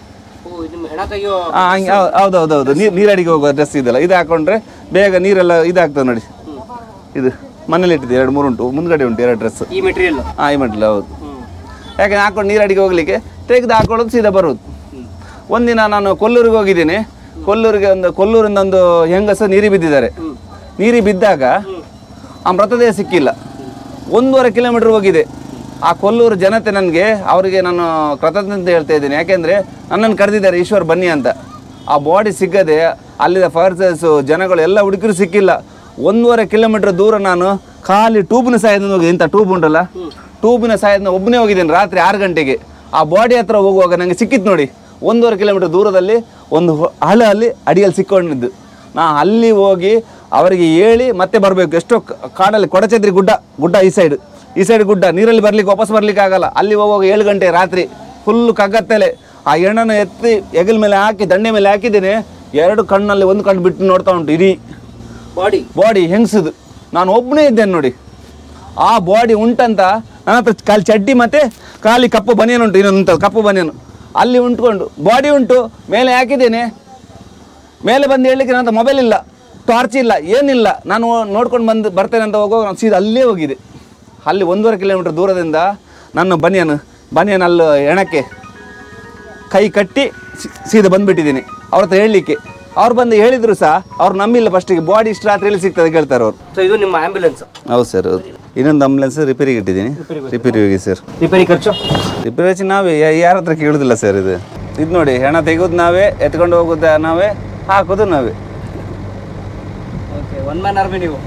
ಹಂಗೆ. ಹೌದು. ನೀರಡಿಗೆ ಹೋಗೋ ಡ್ರೆಸ್ ಇದೆಲ್ಲ, ಇದು ಹಾಕೊಂಡ್ರೆ ಬೇಗ ನೀರೆಲ್ಲ ಇದಾಗ್ತದೆ ನೋಡಿ. ಇದು ಮನೇಲಿ ಇಟ್ಟಿದೆ 2-3 ಉಂಟು, ಮುಂದ್ಗಡೆ ಉಂಟು 2 ಡ್ರೆಸ್. ಈ ಮೆಟೀರಿಯಲ್ ಹೌದು. ಯಾಕಂದ್ರೆ ಹಾಕೊಂಡು ನೀರಡಿಗೆ ಹೋಗ್ಲಿಕ್ಕೆ ತೆಗೆದು ಹಾಕೊಳ್ಳೋದು, ಸೀದಾ ಬರೋದು. ಒಂದಿನ ನಾನು ಕೊಲ್ಲೂರಿಗೆ ಹೋಗಿದ್ದೀನಿ. ಕೊಲ್ಲೂರಿಂದ ಒಂದು ಹೆಂಗಸ ನೀರಿಗೆ ಬಿದ್ದಿದ್ದಾರೆ. ನೀರಿಗೆ ಬಿದ್ದಾಗ ಆ ಮೃತದೇಹ ಸಿಕ್ಕಿಲ್ಲ. 1.5 ಕಿಲೋಮೀಟರ್ ಹೋಗಿದೆ. ಆ ಕೊಲ್ಲೂರು ಜನತೆ ಅವರಿಗೆ ನಾನು ಕೃತಜ್ಞತೆ ಹೇಳ್ತಾ ಇದ್ದೀನಿ. ಯಾಕೆಂದರೆ ನನ್ನನ್ನು ಕರೆದಿದ್ದಾರೆ, ಈಶ್ವರ್ ಬನ್ನಿ ಅಂತ. ಆ ಬಾಡಿ ಸಿಗದೆ ಅಲ್ಲಿದ್ದ ಫೈರ್ಸರ್ಸು ಜನಗಳು ಎಲ್ಲ ಹುಡುಕಿರು ಸಿಕ್ಕಿಲ್ಲ. 1.5 ಕಿಲೋಮೀಟರ್ ದೂರ ನಾನು ಖಾಲಿ ಟ್ಯೂಬ್ನ ಸಹಾಯದಿಂದ ಹೋಗಿ, ಇಂಥ ಟ್ಯೂಬ್ ಉಂಟಲ್ಲ, ಟ್ಯೂಬಿನ ಸಹಾಯದಿಂದ ಒಬ್ಬನೇ ಹೋಗಿದ್ದೀನಿ ರಾತ್ರಿ 6 ಗಂಟೆಗೆ. ಆ ಬಾಡಿ ಹತ್ರ ಹೋಗುವಾಗ ನನಗೆ ಸಿಕ್ಕಿತ್ತು ನೋಡಿ, 1.5 ಕಿಲೋಮೀಟರ್ ದೂರದಲ್ಲಿ ಒಂದು ಹಳ್ಳಲ್ಲಿ ಅಡಿಯಲ್ಲಿ ಸಿಕ್ಕೊಂಡಿದ್ದು. ನಾ ಅಲ್ಲಿ ಹೋಗಿ ಅವರಿಗೆ ಹೇಳಿ ಮತ್ತೆ ಬರಬೇಕು. ಎಷ್ಟೋ ಕಾಡಲ್ಲಿ ಕೊಡಚದ್ರಿ ಗುಡ್ಡ ಈ ಸೈಡ್ ಗುಡ್ಡ, ನೀರಲ್ಲಿ ಬರ್ಲಿಕ್ಕೆ ವಾಪಸ್ ಬರ್ಲಿಕ್ಕೆ ಆಗಲ್ಲ. ಅಲ್ಲಿ ಹೋಗುವಾಗ 7 ಗಂಟೆ ರಾತ್ರಿ ಫುಲ್ಲು ಕಗ್ಗತ್ತಲೆ. ಆ ಹೆಣ್ಣನ್ನು ಎತ್ತಿ ಹೆಗಲ ಮೇಲೆ ಹಾಕಿ ದಂಡೆ ಮೇಲೆ ಹಾಕಿದ್ದೀನಿ. 2 ಕಣ್ಣಲ್ಲಿ 1 ಕಣ್ಣು ಬಿಟ್ಟು ನೋಡ್ತಾ ಉಂಟು ಇಡೀ ಬಾಡಿ ಹೆಂಗಸದು. ನಾನು ಒಬ್ಬನೇ ಇದ್ದೇನೆ ನೋಡಿ. ಆ ಬಾಡಿ ಉಂಟಂತ ನನ್ನ ಹತ್ರ ಖಾಲಿ ಚಡ್ಡಿ ಮತ್ತು ಖಾಲಿ ಕಪ್ಪು ಬನಿಯನ್ ಉಂಟು, ಇನ್ನೊಂದು ಕಪ್ಪು ಬನಿಯನು ಅಲ್ಲಿ ಉಂಟ್ಕೊಂಡು ಬಾಡಿ ಉಂಟು. ಮೇಲೆ ಹಾಕಿದ್ದೇನೆ. ಮೇಲೆ ಬಂದು ಹೇಳಲಿಕ್ಕೆ ನನ್ನ ಹತ್ರ ಮೊಬೈಲ್ ಇಲ್ಲ, ಟಾರ್ಚ್ ಇಲ್ಲ, ಏನಿಲ್ಲ. ನಾನು ನೋಡ್ಕೊಂಡು ಬರ್ತೇನೆ ಅಂತ ಹೋಗುವಾಗ ನಾನು ಸೀದಾ ಅಲ್ಲೇ ಹೋಗಿದೆ. ಅಲ್ಲಿ 1.5 ಕಿಲೋಮೀಟರ್ ದೂರದಿಂದ ನನ್ನ ಬನಿಯನ್ ಅಲ್ಲಿ ಹೆಣಕ್ಕೆ ಕೈ ಕಟ್ಟಿ ಸೀದಾ ಬಂದುಬಿಟ್ಟಿದ್ದೀನಿ ಅವ್ರ ಹತ್ರ ಹೇಳಲಿಕ್ಕೆ. ಅವ್ರು ಬಂದು ಹೇಳಿದ್ರು ಸಹ ಅವ್ರು ನಂಬಿಲ್ಲ ಫಸ್ಟಿಗೆ. ಬಾಡಿ ಇಷ್ಟು ರಾತ್ರಿಯಲ್ಲಿ ಸಿಗ್ತದೆ ಕೇಳ್ತಾರೆ ಅವರು. ಇದು ನಿಮ್ಮ ಆಂಬ್ಯುಲೆನ್ಸ್? ಹೌದು ಸರ್, ಹೌದು. ಇನ್ನೊಂದು ಆಂಬ್ಯುಲೆನ್ಸ್ ರಿಪೇರಿಗೆ ಇಟ್ಟಿದ್ದೀನಿ. ರಿಪೇರಿ ಹೋಗಿ ಸರ್. ರಿಪೇರಿ ಖರ್ಚು ನಾವೇ, ಯಾರ ಹತ್ರ ಕೇಳೋದಿಲ್ಲ ಸರ್. ಇದು ನೋಡಿ, ಹೆಣ ತೆಗೋದು ನಾವೇ, ಎತ್ಕೊಂಡು ಹೋಗೋದು ನಾವೇ, ಹಾಕೋದು ನಾವೇ. ಒನ್ ಮ್ಯಾನ್ ಆರ್ಮಿ ನೀವು?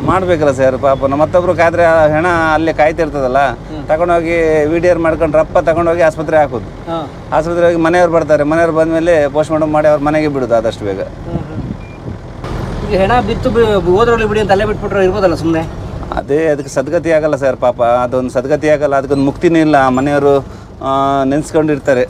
ಮಾಡಬೇಕಲ್ಲ ಸರ್ ಪಾಪ ಮತ್ತೊಬ್ರು ಕಾದ್ರೆ ಹೆಣ ಅಲ್ಲೇ ಕಾಯ್ತಿರ್ತದಲ್ಲ, ತಗೊಂಡೋಗಿ ವಿಡಿಯರ್ ಮಾಡ್ಕೊಂಡು ರಪ್ಪ ತಗೊಂಡೋಗಿ ಆಸ್ಪತ್ರೆ ಹಾಕೋದು. ಆಸ್ಪತ್ರೆ ಹೋಗಿ ಮನೆಯವ್ರು ಬರ್ತಾರೆ, ಮನೆಯವ್ರು ಬಂದಮೇಲೆ ಪೋಸ್ಟ್ ಮಾರ್ಟಮ್ ಮಾಡಿ ಅವ್ರ ಮನೆಗೆ ಬಿಡೋದು ಆದಷ್ಟು ಬೇಗ. ಈಗ ಹೆಣ ಬಿತ್ತು ಹೋದ್ರಲ್ಲಿ ಬಿಡಿ ಅಂತ ಅಲ್ಲೇ ಬಿಟ್ಬಿಟ್ರೆ ಇರ್ಬೋದಲ್ಲ ಸುಮ್ಮನೆ? ಅದೇ ಅದಕ್ಕೆ ಸದ್ಗತಿ ಆಗಲ್ಲ ಸರ್ ಪಾಪ, ಅದೊಂದು ಸದ್ಗತಿ ಆಗಲ್ಲ, ಅದಕ್ಕೊಂದು ಮುಕ್ತಿನೇ ಇಲ್ಲ. ಮನೆಯವರು ನೆನೆಸ್ಕೊಂಡಿರ್ತಾರೆ.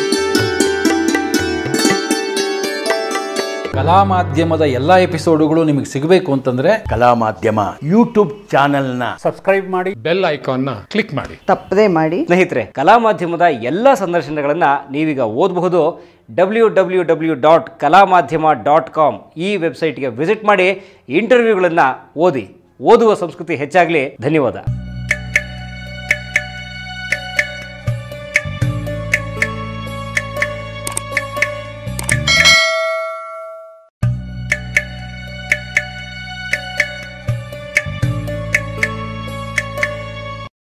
ಕಲಾ ಮಾಧ್ಯಮದ ಎಲ್ಲ ಎಪಿಸೋಡುಗಳು ನಿಮಗೆ ಸಿಗಬೇಕು ಅಂತಂದ್ರೆ ಕಲಾ ಮಾಧ್ಯಮ ಯೂಟ್ಯೂಬ್ ಚಾನೆಲ್ನ ಸಬ್ಸ್ಕ್ರೈಬ್ ಮಾಡಿ, ಬೆಲ್ ಐಕಾನ್ನ ಕ್ಲಿಕ್ ಮಾಡಿ, ತಪ್ಪದೇ ಮಾಡಿ. ಸ್ನೇಹಿತರೆ, ಕಲಾ ಮಾಧ್ಯಮದ ಎಲ್ಲ ಸಂದರ್ಶನಗಳನ್ನು ನೀವೀಗ ಓದಬಹುದು. www.kalamadhyama.com ಈ ವೆಬ್ಸೈಟ್ಗೆ ವಿಸಿಟ್ ಮಾಡಿ ಇಂಟರ್ವ್ಯೂಗಳನ್ನು ಓದಿ. ಓದುವ ಸಂಸ್ಕೃತಿ ಹೆಚ್ಚಾಗಲಿ. ಧನ್ಯವಾದ.